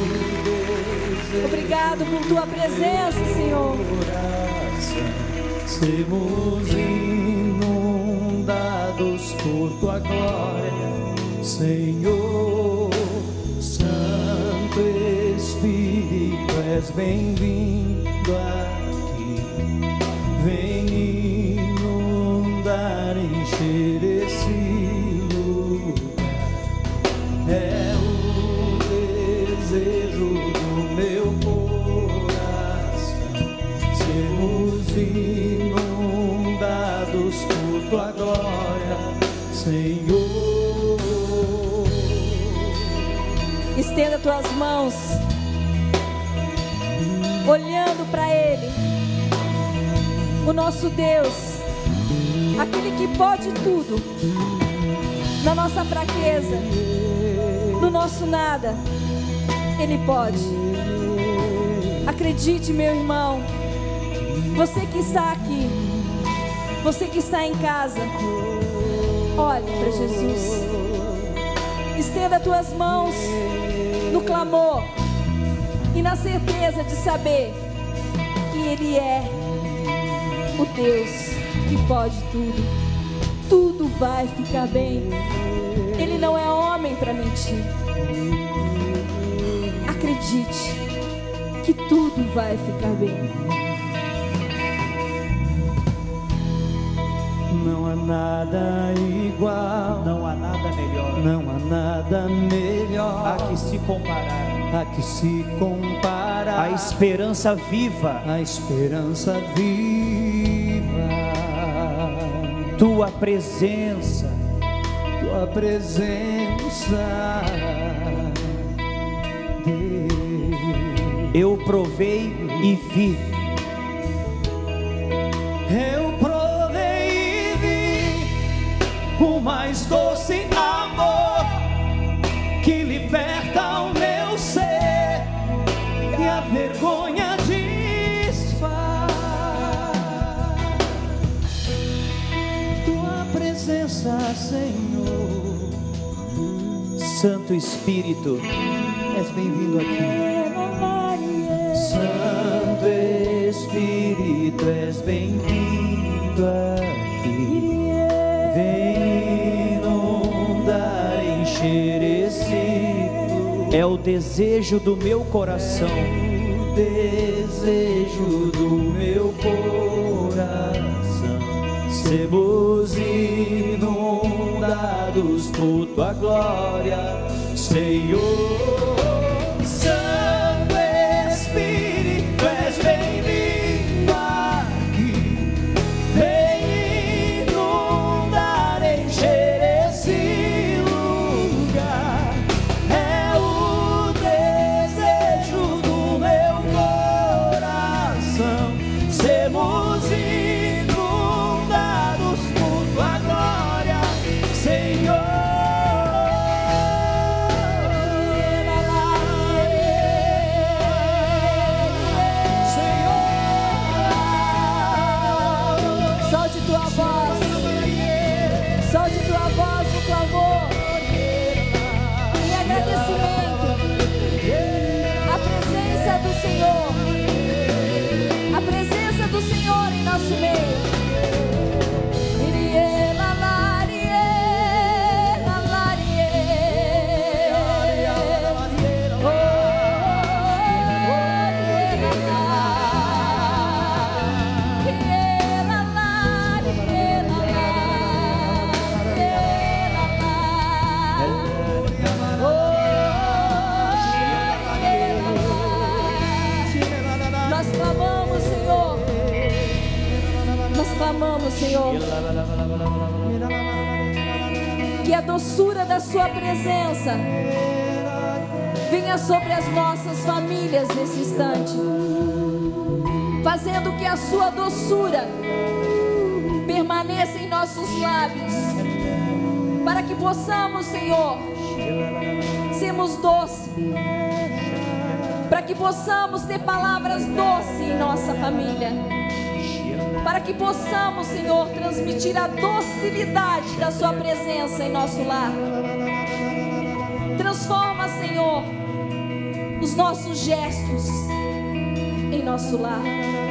Obrigado por tua presença, Senhor. Sermos inundados por tua glória, Senhor. Santo Espírito, és bem-vindo aqui. Vem inundar, encher esse lugar. É o desejo do meu coração, sermos inundados por tua glória, Senhor. Estenda tuas mãos, olhando para Ele, o nosso Deus, aquele que pode tudo, na nossa fraqueza, no nosso nada, Ele pode. Acredite, meu irmão, você que está aqui, você que está em casa, olhe para Jesus, estenda tuas mãos no clamor e na certeza de saber que Ele é o Deus que pode tudo. Tudo vai ficar bem. Ele não é homem para mentir. Acredite que tudo vai ficar bem. Não há nada igual, Não há nada melhor não há nada melhor a que se comparar. a que se compara A esperança viva, a esperança viva, tua presença, tua presença, Deus. eu provei e vi. Eu provei e vi o mais doce amor que liberta o meu ser e a vergonha desfaz. Tua presença, Senhor, Santo Espírito, és bem-vindo aqui. Santo Espírito, és bem-vindo aqui. Vem inundar, encher esse lugar. É o desejo do meu coração. É o desejo do meu coração. Sermos inundados por tua glória, Senhor. Santo Espírito, és bem-vindo aqui. Vem inundar, encher esse lugar. É o desejo do meu coração. Sermos inundados por tua glória, Senhor. Solte tua voz no clamor, em agradecimento, a presença do Senhor, a presença do Senhor em nosso meio. Clamamos, Senhor, que a doçura da sua presença venha sobre as nossas famílias nesse instante, fazendo que a sua doçura permaneça em nossos lábios, para que possamos, Senhor, sermos doces, para que possamos ter palavras doces em nossa família, para que possamos, Senhor, transmitir a docilidade da sua presença em nosso lar. Transforma, Senhor, os nossos gestos em nosso lar.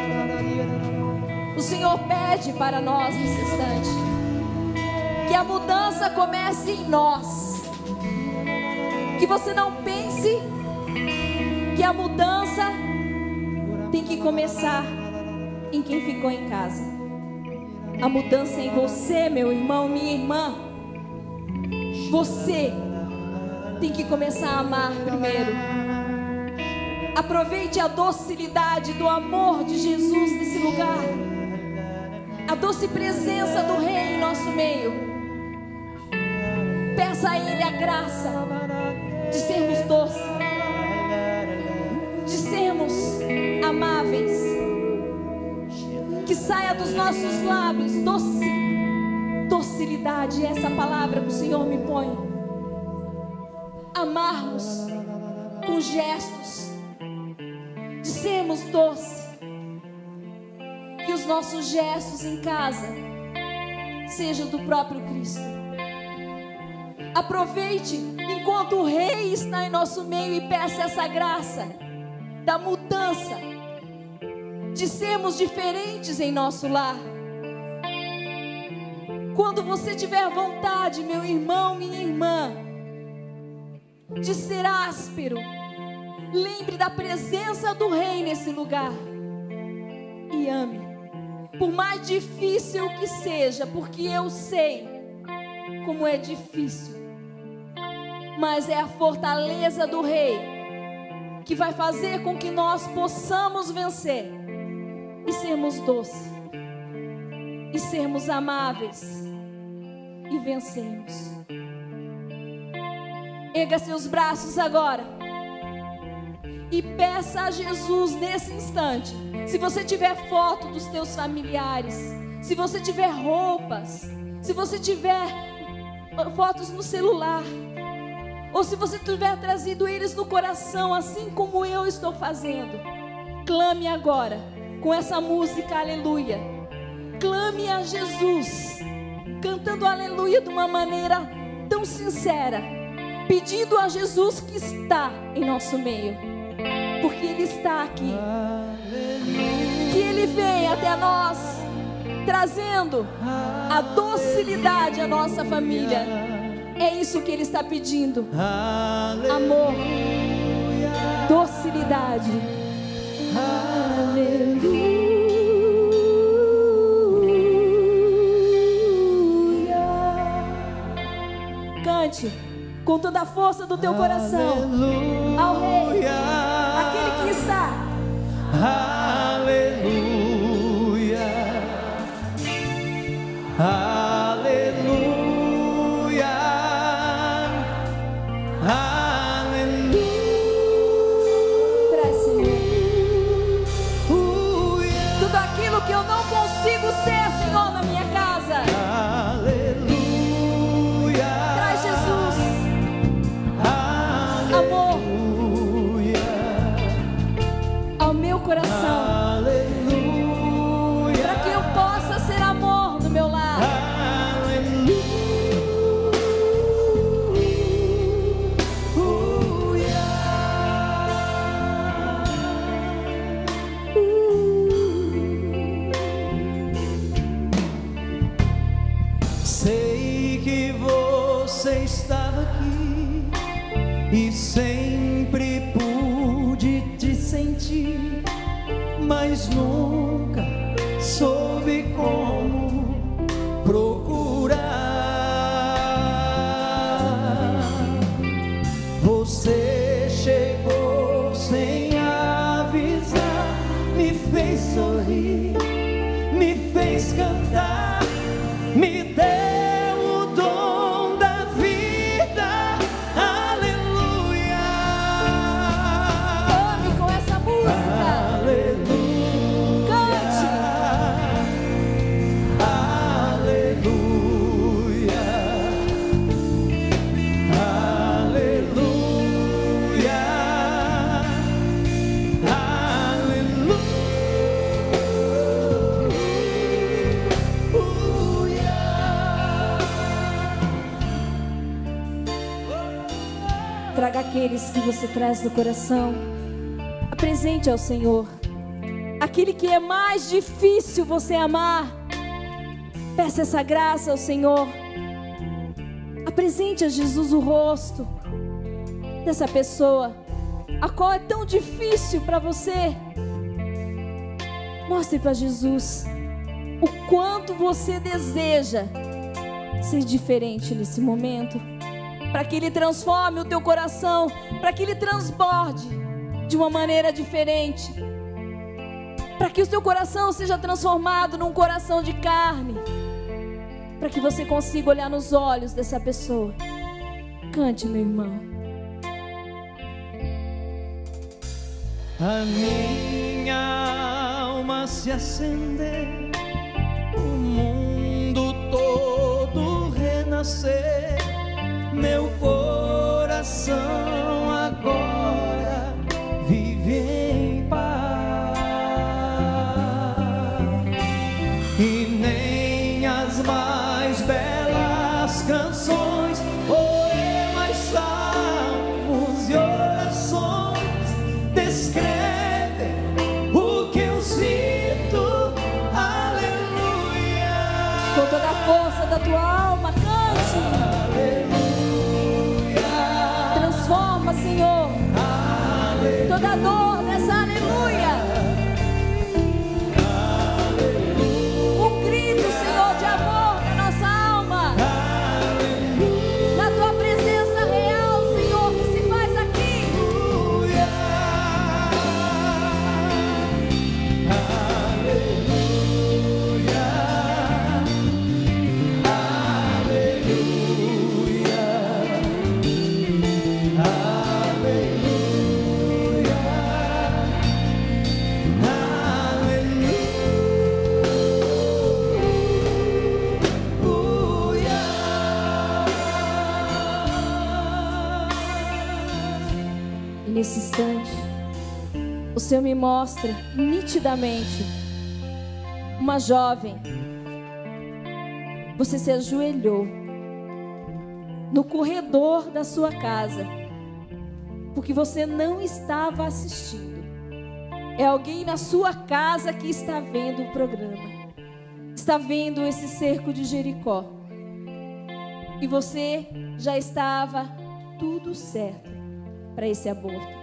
O Senhor pede para nós nesse instante que a mudança comece em nós. Que você não pense que a mudança tem que começar em quem ficou em casa. A mudança é em você, meu irmão, minha irmã. Você tem que começar a amar primeiro. Aproveite a docilidade do amor de Jesus nesse lugar, a doce presença do Rei em nosso meio. Peça a Ele a graça de sermos doces, de sermos amáveis. Que saia dos nossos lábios docilidade, essa palavra que o Senhor me põe. Amarmos com gestos, de sermos doces. Que os nossos gestos em casa sejam do próprio Cristo. Aproveite enquanto o Rei está em nosso meio e peça essa graça da mudança, de sermos diferentes em nosso lar. Quando você tiver vontade, meu irmão, minha irmã, de ser áspero, lembre da presença do Rei nesse lugar e ame, por mais difícil que seja, porque eu sei como é difícil, mas é a fortaleza do Rei que vai fazer com que nós possamos vencer e sermos doces, e sermos amáveis, e vencermos. Erga seus braços agora e peça a Jesus nesse instante. Se você tiver foto dos teus familiares, se você tiver roupas, se você tiver fotos no celular, ou se você tiver trazido eles no coração, assim como eu estou fazendo, clame agora com essa música, aleluia. Clame a Jesus, cantando aleluia de uma maneira tão sincera, pedindo a Jesus que está em nosso meio, porque Ele está aqui. Que Ele venha até nós, trazendo a docilidade à nossa família. É isso que Ele está pedindo. Amor, docilidade. Aleluia. Cante com toda a força do teu coração ao Rei, aquele que está. Aleluia, aleluia, aleluia. Traz, Senhor, tudo aquilo que eu não consigo ser, Senhor, na minha casa. Aleluia. Traz, Jesus, amor ao meu coração, para que eu possa ser amor no meu lar. Sei que você estava aqui e sempre pude te sentir, mas nunca soube como procurar. Você chegou sem avisar, me fez sorrir, me fez cantar, me deu o dom da vida. Aleluia. Ame com essa música. Aleluia. Cante. Aleluia. Aleluia. Traga aqueles que você traz no coração, apresente ao Senhor aquele que é mais difícil você amar. Peça essa graça ao Senhor. Apresente a Jesus o rosto dessa pessoa a qual é tão difícil para você. Mostre para Jesus o quanto você deseja ser diferente nesse momento, para que Ele transforme o teu coração, para que Ele transborde de uma maneira diferente, para que o teu coração seja transformado num coração de carne, para que você consiga olhar nos olhos dessa pessoa. Cante, meu irmão. A minha alma se acender, o mundo todo renascer, meu coração agora vive em paz, e nem as mais belas canções, poemas, salmos e orações descrevem o que eu sinto. Aleluia. Com toda a força da tua alma, cante. Transforma, Senhor, toda dor nessa aleluia. Um grito, Senhor, de amor na nossa alma, na tua presença real, Senhor, que se faz aqui. Aleluia. nesse instante, o Senhor me mostra nitidamente uma jovem. Você se ajoelhou no corredor da sua casa, porque você não estava assistindo. É alguém na sua casa que está vendo o programa, está vendo esse cerco de Jericó, e você já estava tudo certo para esse aborto.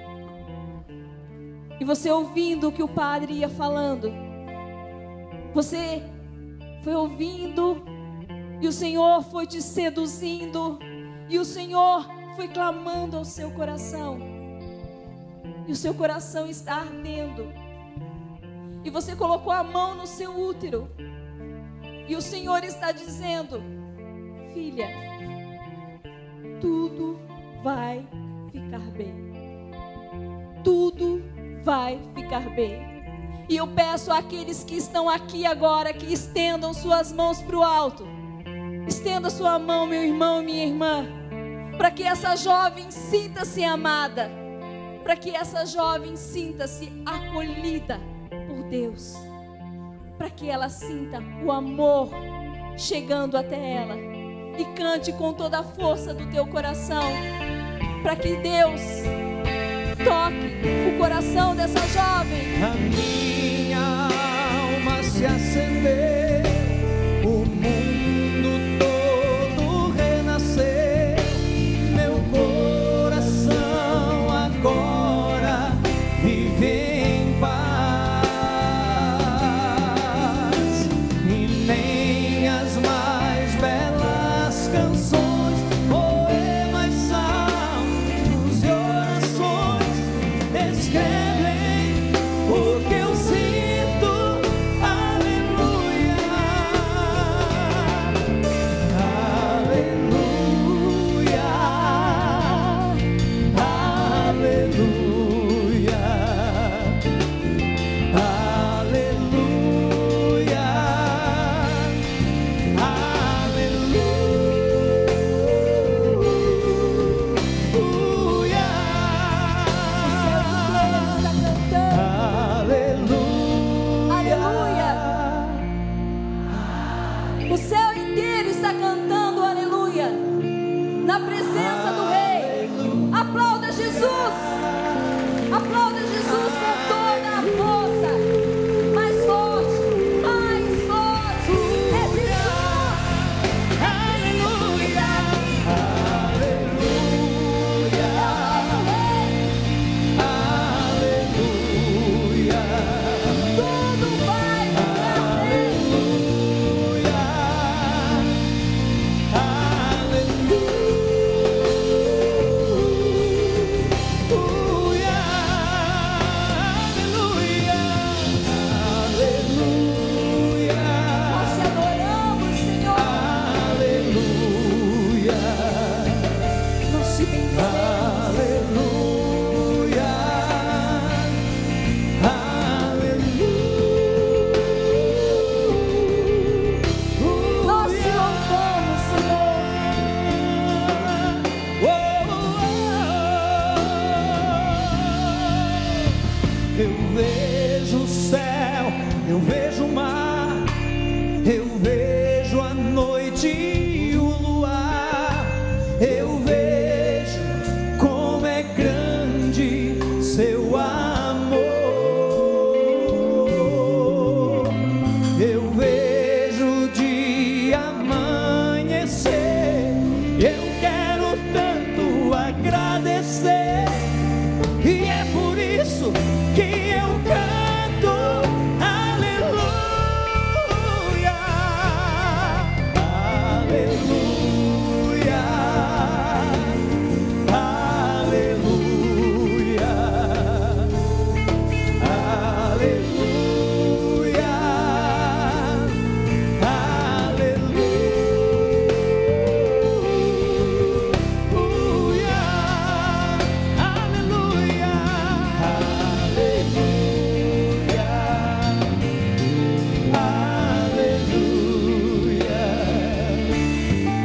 E você ouvindo o que o padre ia falando, você foi ouvindo, e o Senhor foi te seduzindo, e o Senhor foi clamando ao seu coração, e o seu coração está ardendo, e você colocou a mão no seu útero, e o Senhor está dizendo: filha, tudo vai ficar bem. Tudo vai ficar bem. E eu peço àqueles que estão aqui agora que estendam suas mãos para o alto. Estenda sua mão, meu irmão e minha irmã, para que essa jovem sinta-se amada, para que essa jovem sinta-se acolhida por Deus, para que ela sinta o amor chegando até ela, e cante com toda a força do teu coração, para que Deus toque o coração dessa jovem. A minha alma se acender, o mundo todo renascer, meu coração agora vive em paz, e nem as mais belas canções, poemas, salmos e orações descrevem o que eu sinto. Aleluia, aleluia, aleluia, O céu inteiro está cantando aleluia, na presença do Rei. Aplauda Jesus, aplauda Jesus com toda a força, mais forte, mais forte. É Jesus, aleluia, aleluia, tudo vai ficar bem. Nós te adoramos, Senhor. Nós te bendizemos. Nós te louvamos, Senhor. Eu vejo o céu, eu vejo o mar, eu vejo a noite e o luar, eu vejo como é grande seu amor, eu vejo o dia amanhecer, eu quero tanto agradecer, e é por isso que eu canto aleluia, aleluia, aleluia, aleluia, aleluia, aleluia, aleluia.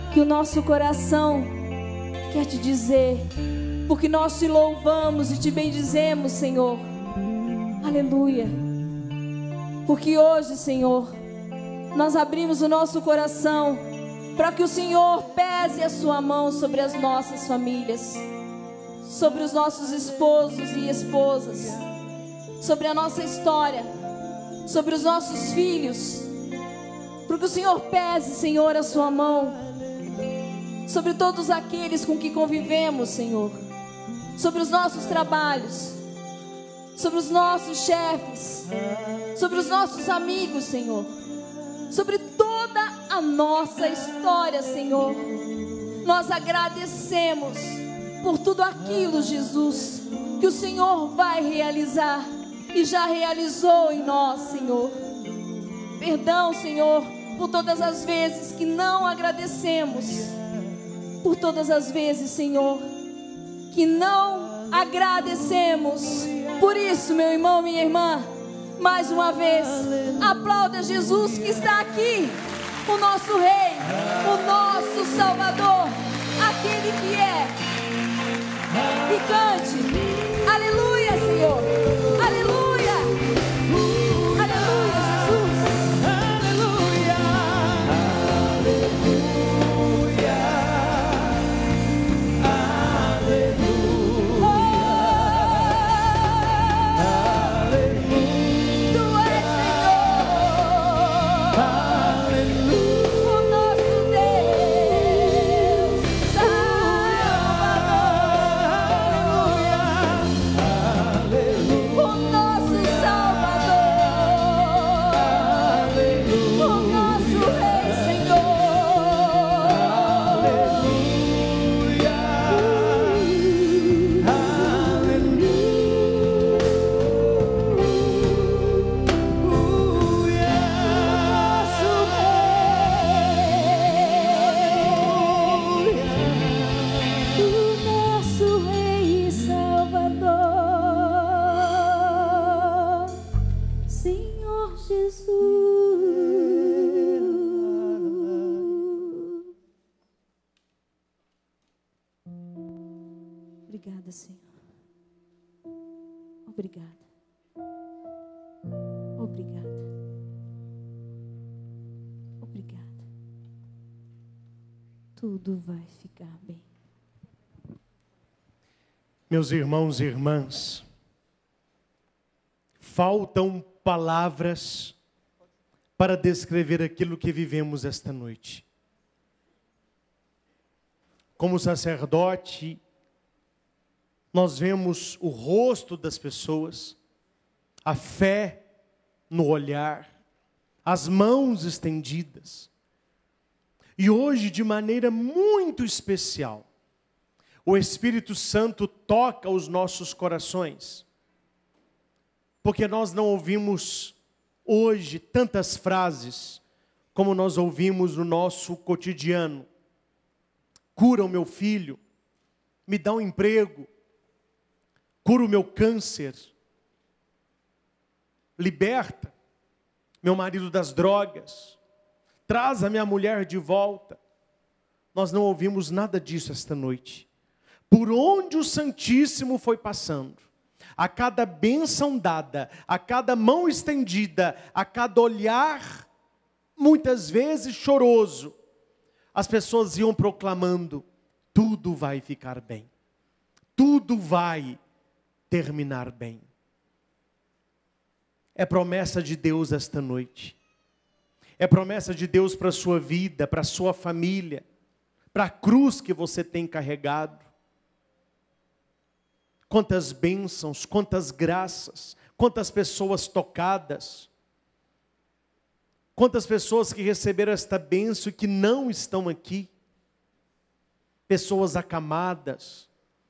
que o nosso coração quer te dizer, porque nós te louvamos e te bendizemos, Senhor. Aleluia. Porque hoje, Senhor, nós abrimos o nosso coração para que o Senhor pese a sua mão sobre as nossas famílias, sobre os nossos esposos e esposas, sobre a nossa história, sobre os nossos filhos, para que o Senhor pese, Senhor, a sua mão sobre todos aqueles com que convivemos, Senhor, sobre os nossos trabalhos, sobre os nossos chefes, sobre os nossos amigos, Senhor, sobre toda a nossa história, Senhor. Nós agradecemos por tudo aquilo, Jesus, que o Senhor vai realizar e já realizou em nós, Senhor. Perdão, Senhor, por todas as vezes que não agradecemos, por todas as vezes, Senhor, que não agradecemos. Por isso, meu irmão, minha irmã, mais uma vez, aplauda Jesus que está aqui, o nosso Rei, o nosso Salvador, aquele que é. E cante, aleluia, Senhor, aleluia, aleluia, Jesus, aleluia, Obrigada, Senhor. Obrigada. Obrigada. Obrigada. Tudo vai ficar bem. Meus irmãos e irmãs, faltam palavras para descrever aquilo que vivemos esta noite. Como sacerdote, nós vemos o rosto das pessoas, a fé no olhar, as mãos estendidas. E hoje, de maneira muito especial, o Espírito Santo toca os nossos corações, porque nós não ouvimos hoje tantas frases como nós ouvimos no nosso cotidiano. Cura o meu filho, me dá um emprego, cura o meu câncer, liberta meu marido das drogas, traz a minha mulher de volta. Nós não ouvimos nada disso esta noite. Por onde o Santíssimo foi passando, a cada bênção dada, a cada mão estendida, a cada olhar, muitas vezes choroso, as pessoas iam proclamando: tudo vai ficar bem, tudo vai terminar bem. É promessa de Deus esta noite. É promessa de Deus para a sua vida, para a sua família, para a cruz que você tem carregado. Quantas bênçãos, quantas graças, quantas pessoas tocadas, quantas pessoas que receberam esta bênção e que não estão aqui, pessoas acamadas.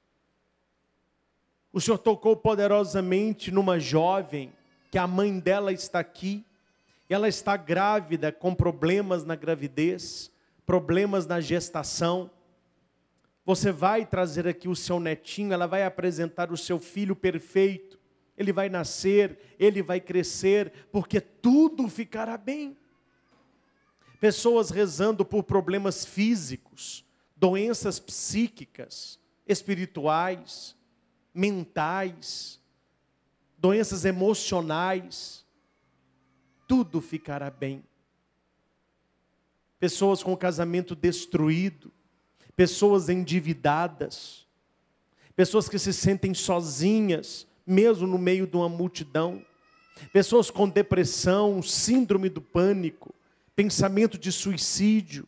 O Senhor tocou poderosamente numa jovem, que a mãe dela está aqui, ela está grávida, com problemas na gravidez, problemas na gestação. Você vai trazer aqui o seu netinho, ela vai apresentar o seu filho perfeito, ele vai nascer, ele vai crescer, porque tudo ficará bem. pessoas rezando por problemas físicos, doenças psíquicas, espirituais, mentais, doenças emocionais. Tudo ficará bem. Pessoas com o casamento destruído, pessoas endividadas, pessoas que se sentem sozinhas, mesmo no meio de uma multidão, pessoas com depressão, síndrome do pânico, pensamento de suicídio.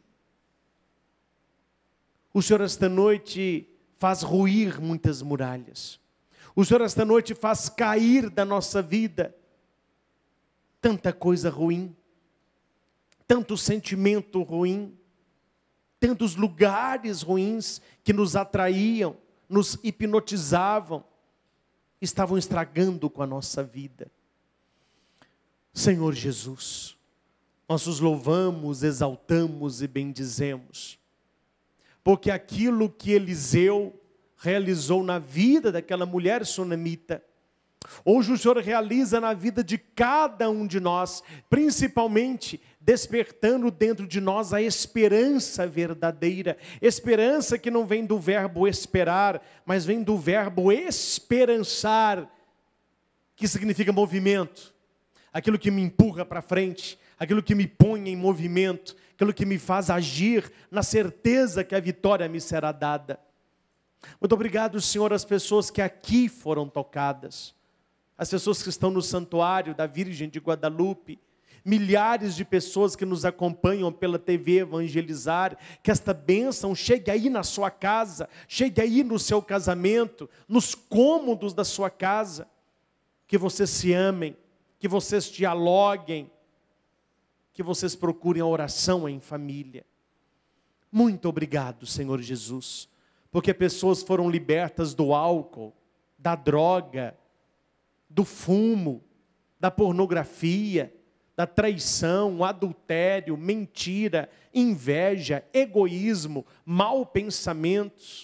O Senhor esta noite faz ruir muitas muralhas. O Senhor esta noite faz cair da nossa vida tanta coisa ruim, tanto sentimento ruim, tantos lugares ruins que nos atraíam, nos hipnotizavam, estavam estragando com a nossa vida. Senhor Jesus, nós os louvamos, exaltamos e bendizemos, porque aquilo que Eliseu realizou na vida daquela mulher sunamita, hoje o Senhor realiza na vida de cada um de nós, principalmente despertando dentro de nós a esperança verdadeira, esperança que não vem do verbo esperar, mas vem do verbo esperançar, que significa movimento, aquilo que me empurra para frente, aquilo que me põe em movimento, aquilo que me faz agir na certeza que a vitória me será dada. Muito obrigado, Senhor, às pessoas que aqui foram tocadas, as pessoas que estão no santuário da Virgem de Guadalupe, milhares de pessoas que nos acompanham pela TV Evangelizar, que esta bênção chegue aí na sua casa, chegue aí no seu casamento, nos cômodos da sua casa, que vocês se amem, que vocês dialoguem, que vocês procurem a oração em família. Muito obrigado, Senhor Jesus, porque pessoas foram libertas do álcool, da droga, do fumo, da pornografia, da traição, adultério, mentira, inveja, egoísmo, mau pensamentos.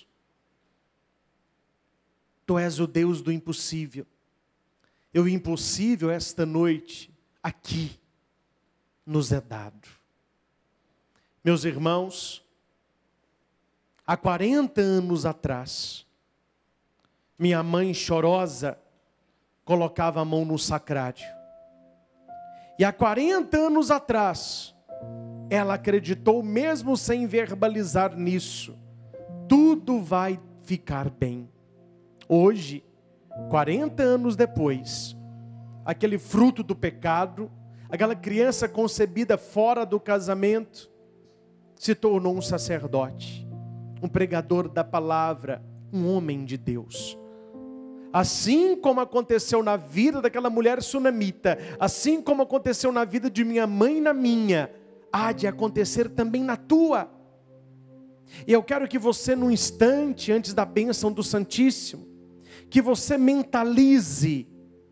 Tu és o Deus do impossível. E o impossível esta noite, aqui, nos é dado. Meus irmãos, há 40 anos atrás, minha mãe chorosa colocava a mão no sacrário. E há 40 anos atrás, ela acreditou, mesmo sem verbalizar nisso, tudo vai ficar bem. Hoje, 40 anos depois, aquele fruto do pecado, aquela criança concebida fora do casamento, se tornou um sacerdote, um pregador da palavra, um homem de Deus. Assim como aconteceu na vida daquela mulher sunamita, assim como aconteceu na vida de minha mãe e na minha, há de acontecer também na tua. E eu quero que você, num instante, antes da bênção do Santíssimo, que você mentalize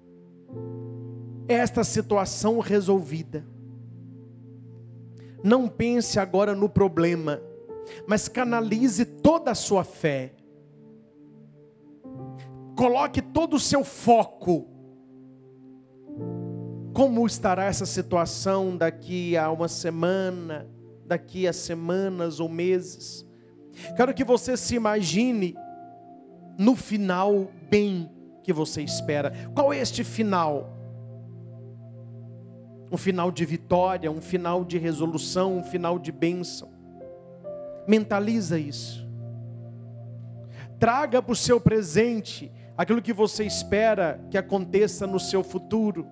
esta situação resolvida. Não pense agora no problema, mas canalize toda a sua fé. Coloque todo o seu foco. Como estará essa situação daqui a uma semana, daqui a semanas ou meses? Quero que você se imagine no final bem que você espera. Qual é este final? Um final de vitória, um final de resolução, um final de bênção. Mentaliza isso. Traga para o seu presente aquilo que você espera que aconteça no seu futuro.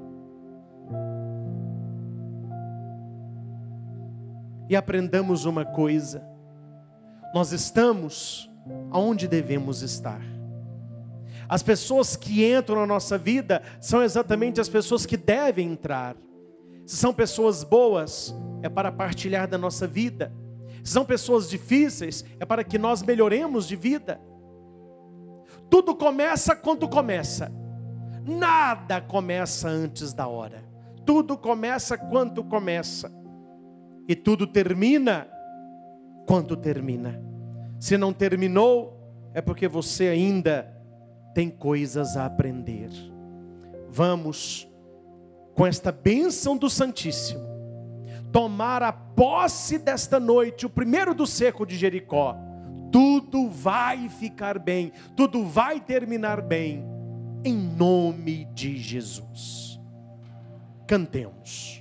E aprendamos uma coisa: nós estamos aonde devemos estar. As pessoas que entram na nossa vida são exatamente as pessoas que devem entrar. Se são pessoas boas, é para partilhar da nossa vida. Se são pessoas difíceis, é para que nós melhoremos de vida. Tudo começa quando começa. Nada começa antes da hora. Tudo começa quando começa. E tudo termina quando termina. Se não terminou, é porque você ainda tem coisas a aprender. Vamos, com esta bênção do Santíssimo, tomar a posse desta noite, o primeiro do cerco de Jericó, tudo vai ficar bem, tudo vai terminar bem, em nome de Jesus. Cantemos.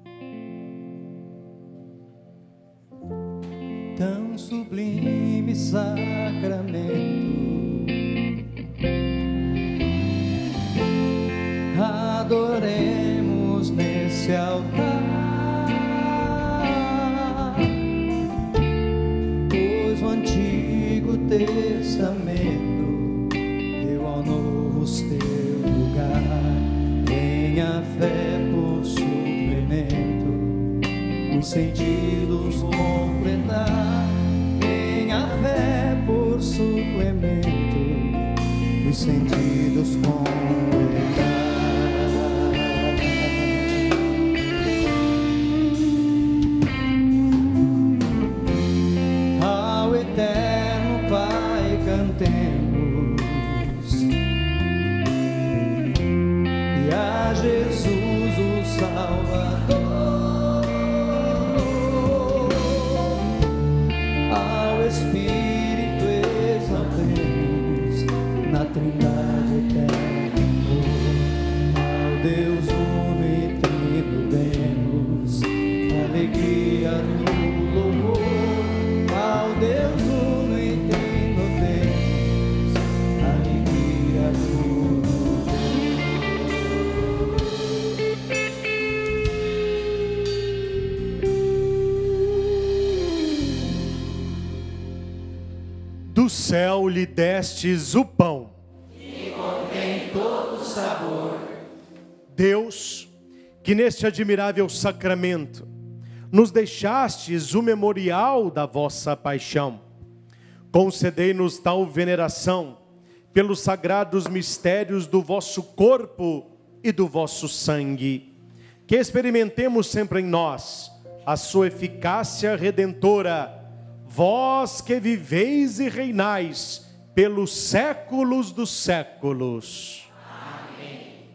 Tão sublime sacramento, adoremos nesse altar, pois o Antigo Testamento deu ao Novo seu lugar. Tenha fé por suplemento, os sentidos completar. Tenha fé por suplemento, os sentidos completar. Ao eterno Pai cantemos, e a Jesus o Salvador. Espírito exaltemos na Trindade eterna, ao Deus uno e trino demos alegria no louvor, ao Deus uno e trino demos alegria no Do céu lhe destes o pão, que contém todo o sabor. Deus, que neste admirável sacramento nos deixastes o memorial da vossa paixão, concedei-nos tal veneração pelos sagrados mistérios do vosso corpo e do vosso sangue, que experimentemos sempre em nós a sua eficácia redentora, vós que viveis e reinais pelos séculos dos séculos. Amém.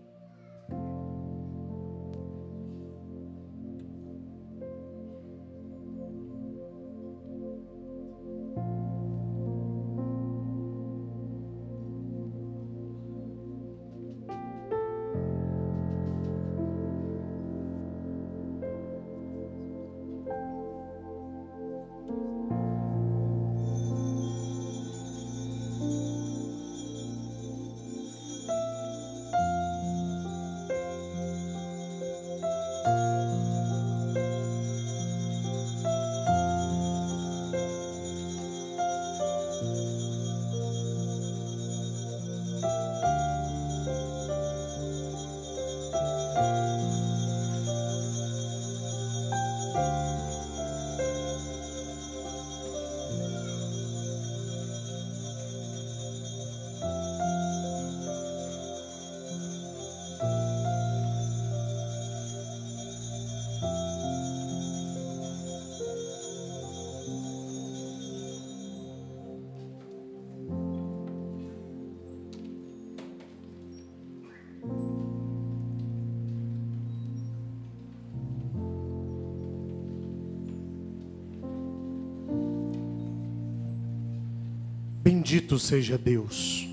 Bendito seja Deus.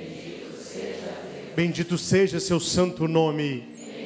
Bendito seja seu santo nome.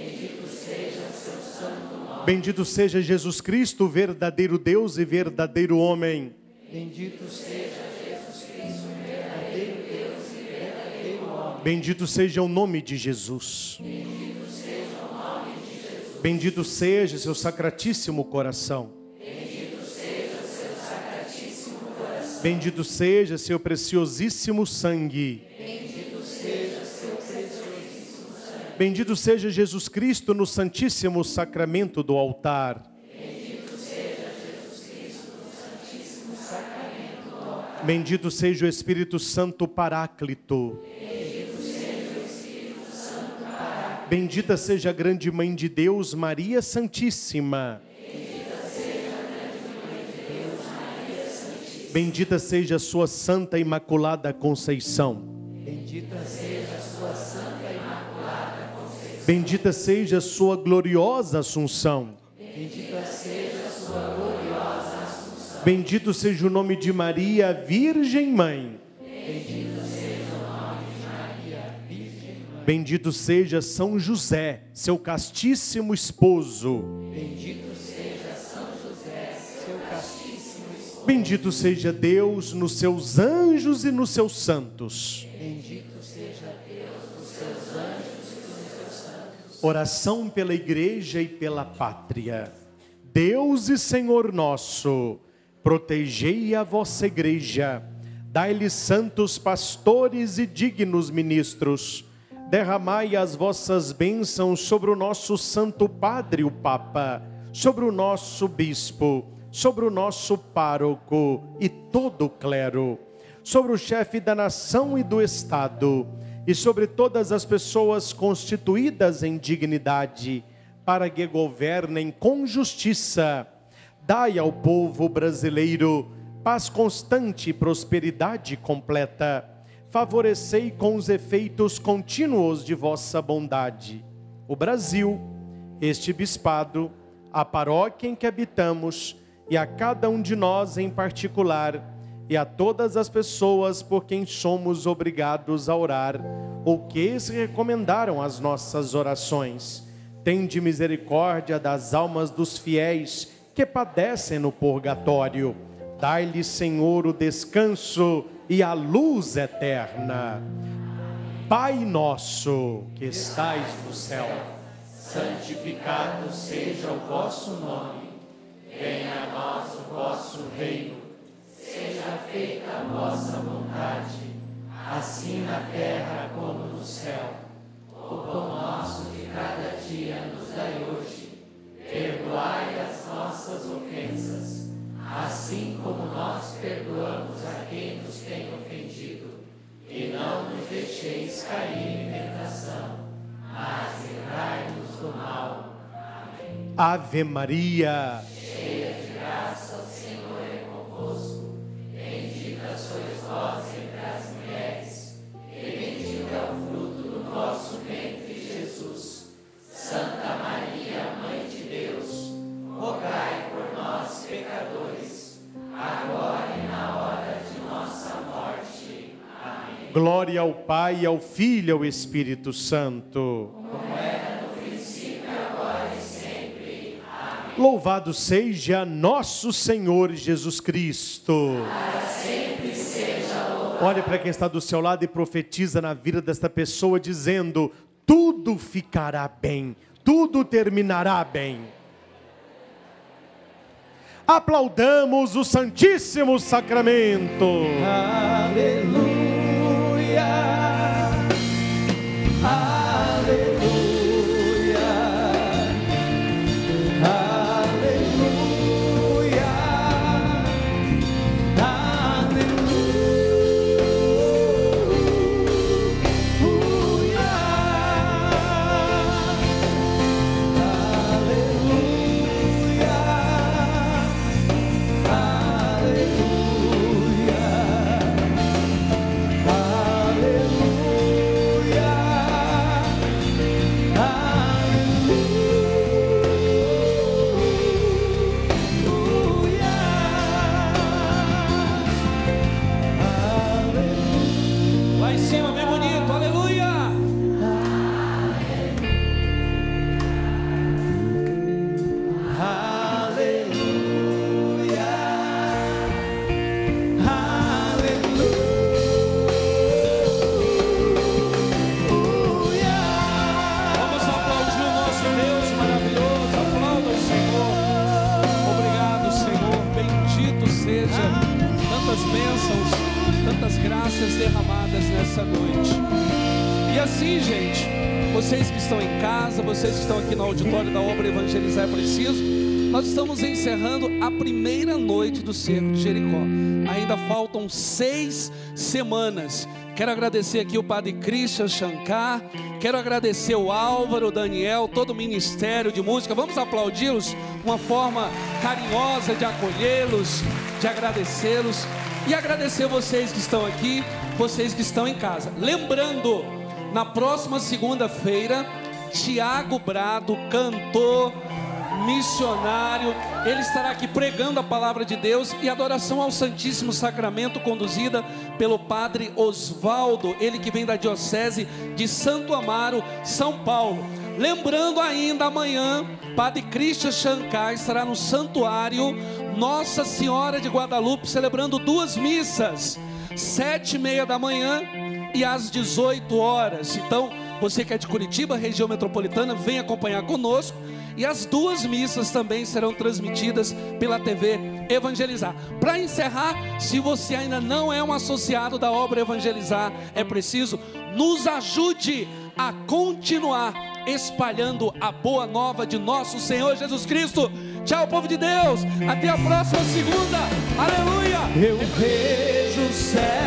Bendito seja Jesus Cristo, verdadeiro Deus e verdadeiro homem. Bendito seja Jesus Cristo, verdadeiro Deus e verdadeiro homem. Bendito seja o nome de Jesus. Bendito seja o nome de Jesus. Bendito seja seu sacratíssimo coração. Bendito seja o seu sacratíssimo coração. Bendito seja seu preciosíssimo sangue. Bendito seja seu preciosíssimo sangue. Bendito seja Jesus Cristo no santíssimo sacramento do altar. Bendito seja Jesus Cristo no santíssimo sacramento do altar. Bendito seja o Espírito Santo Paráclito. Bendito seja o Espírito Santo Paráclito. Bendita seja a grande Mãe de Deus, Maria Santíssima. Bendita seja a grande Mãe de Deus, Maria Santíssima. Bendita seja a sua Santa Imaculada Conceição. Bendita Seja a sua Santa Imaculada Conceição. Bendita seja a sua gloriosa Assunção. Bendita Bendito seja o nome de Maria, Virgem Mãe. Bendito seja São José, seu castíssimo esposo. Bendito seja São José, seu castíssimo esposo. Bendito seja Deus nos seus anjos e nos seus santos. Bendito seja Deus nos seus anjos e nos seus santos. Oração pela Igreja e pela Pátria. Deus e Senhor nosso, protegei a vossa Igreja, dai-lhe santos pastores e dignos ministros. Derramai as vossas bênçãos sobre o nosso Santo Padre, o Papa, sobre o nosso Bispo, sobre o nosso pároco e todo o clero, sobre o chefe da nação e do Estado, e sobre todas as pessoas constituídas em dignidade, para que governem com justiça. Dai ao povo brasileiro paz constante e prosperidade completa. Favorecei com os efeitos contínuos de vossa bondade o Brasil, este bispado, a paróquia em que habitamos e a cada um de nós em particular e a todas as pessoas por quem somos obrigados a orar ou que se recomendaram as nossas orações. Tende misericórdia das almas dos fiéis que padecem no purgatório. Dai-lhe, Senhor, o descanso e a luz eterna. Pai nosso, que estais no céu, santificado seja o vosso nome. Venha a nós o vosso reino. Seja feita a vossa vontade, assim na terra como no céu. O pão nosso de cada dia nos dai hoje. Perdoai as nossas ofensas, assim como nós perdoamos a quem nos tem ofendido. E não nos deixeis cair em tentação, mas livrai-nos do mal. Amém. Ave Maria, cheia de graça, o Senhor é convosco. Bendita sois vós entre as mulheres, e bendito é o fruto do vosso ventre, Jesus. Santa Maria, Mãe de Deus, rogai por nós, pecadores, agora e na hora de nossa morte. Amém. glória ao Pai, ao Filho e ao Espírito Santo. Como era no princípio, agora e sempre. Amém. Louvado seja nosso Senhor Jesus Cristo. Para sempre seja louvado. Olhe para quem está do seu lado e profetiza na vida desta pessoa dizendo: tudo ficará bem, tudo terminará bem. Aplaudamos o Santíssimo Sacramento. Aleluia, aleluia, aleluia, Lá em cima, bem bonito, aleluia. Vamos aplaudir o nosso Deus maravilhoso. Aplauda o Senhor. Obrigado, Senhor. Bendito seja. Tantas bênçãos, tantas graças derramadas nessa noite. E assim, gente, vocês que estão em casa, vocês que estão aqui no auditório da obra Evangelizar é Preciso, nós estamos encerrando a primeira noite do Cerco de Jericó. Ainda faltam 6 semanas. Quero agradecer aqui o Padre Christian Shankar, quero agradecer o Álvaro, o Daniel, todo o Ministério de Música. Vamos aplaudi-los, uma forma carinhosa de acolhê-los, de agradecê-los e agradecer vocês que estão aqui, vocês que estão em casa. Lembrando, na próxima segunda-feira, Tiago Brado, cantor, missionário. Ele estará aqui pregando a palavra de Deus e adoração ao Santíssimo Sacramento, conduzida pelo Padre Osvaldo, ele que vem da Diocese de Santo Amaro, São Paulo. Lembrando ainda, amanhã, Padre Christian Shankar estará no Santuário Nossa Senhora de Guadalupe, celebrando 2 missas, 7h30 da manhã e às 18 horas. Então, você que é de Curitiba, região metropolitana, vem acompanhar conosco. E as 2 missas também serão transmitidas pela TV Evangelizar. Para encerrar, se você ainda não é um associado da obra Evangelizar, é preciso nos ajude a continuar espalhando a boa nova de nosso Senhor Jesus Cristo. Tchau, povo de Deus, até a próxima segunda. Aleluia. Eu vejo o céu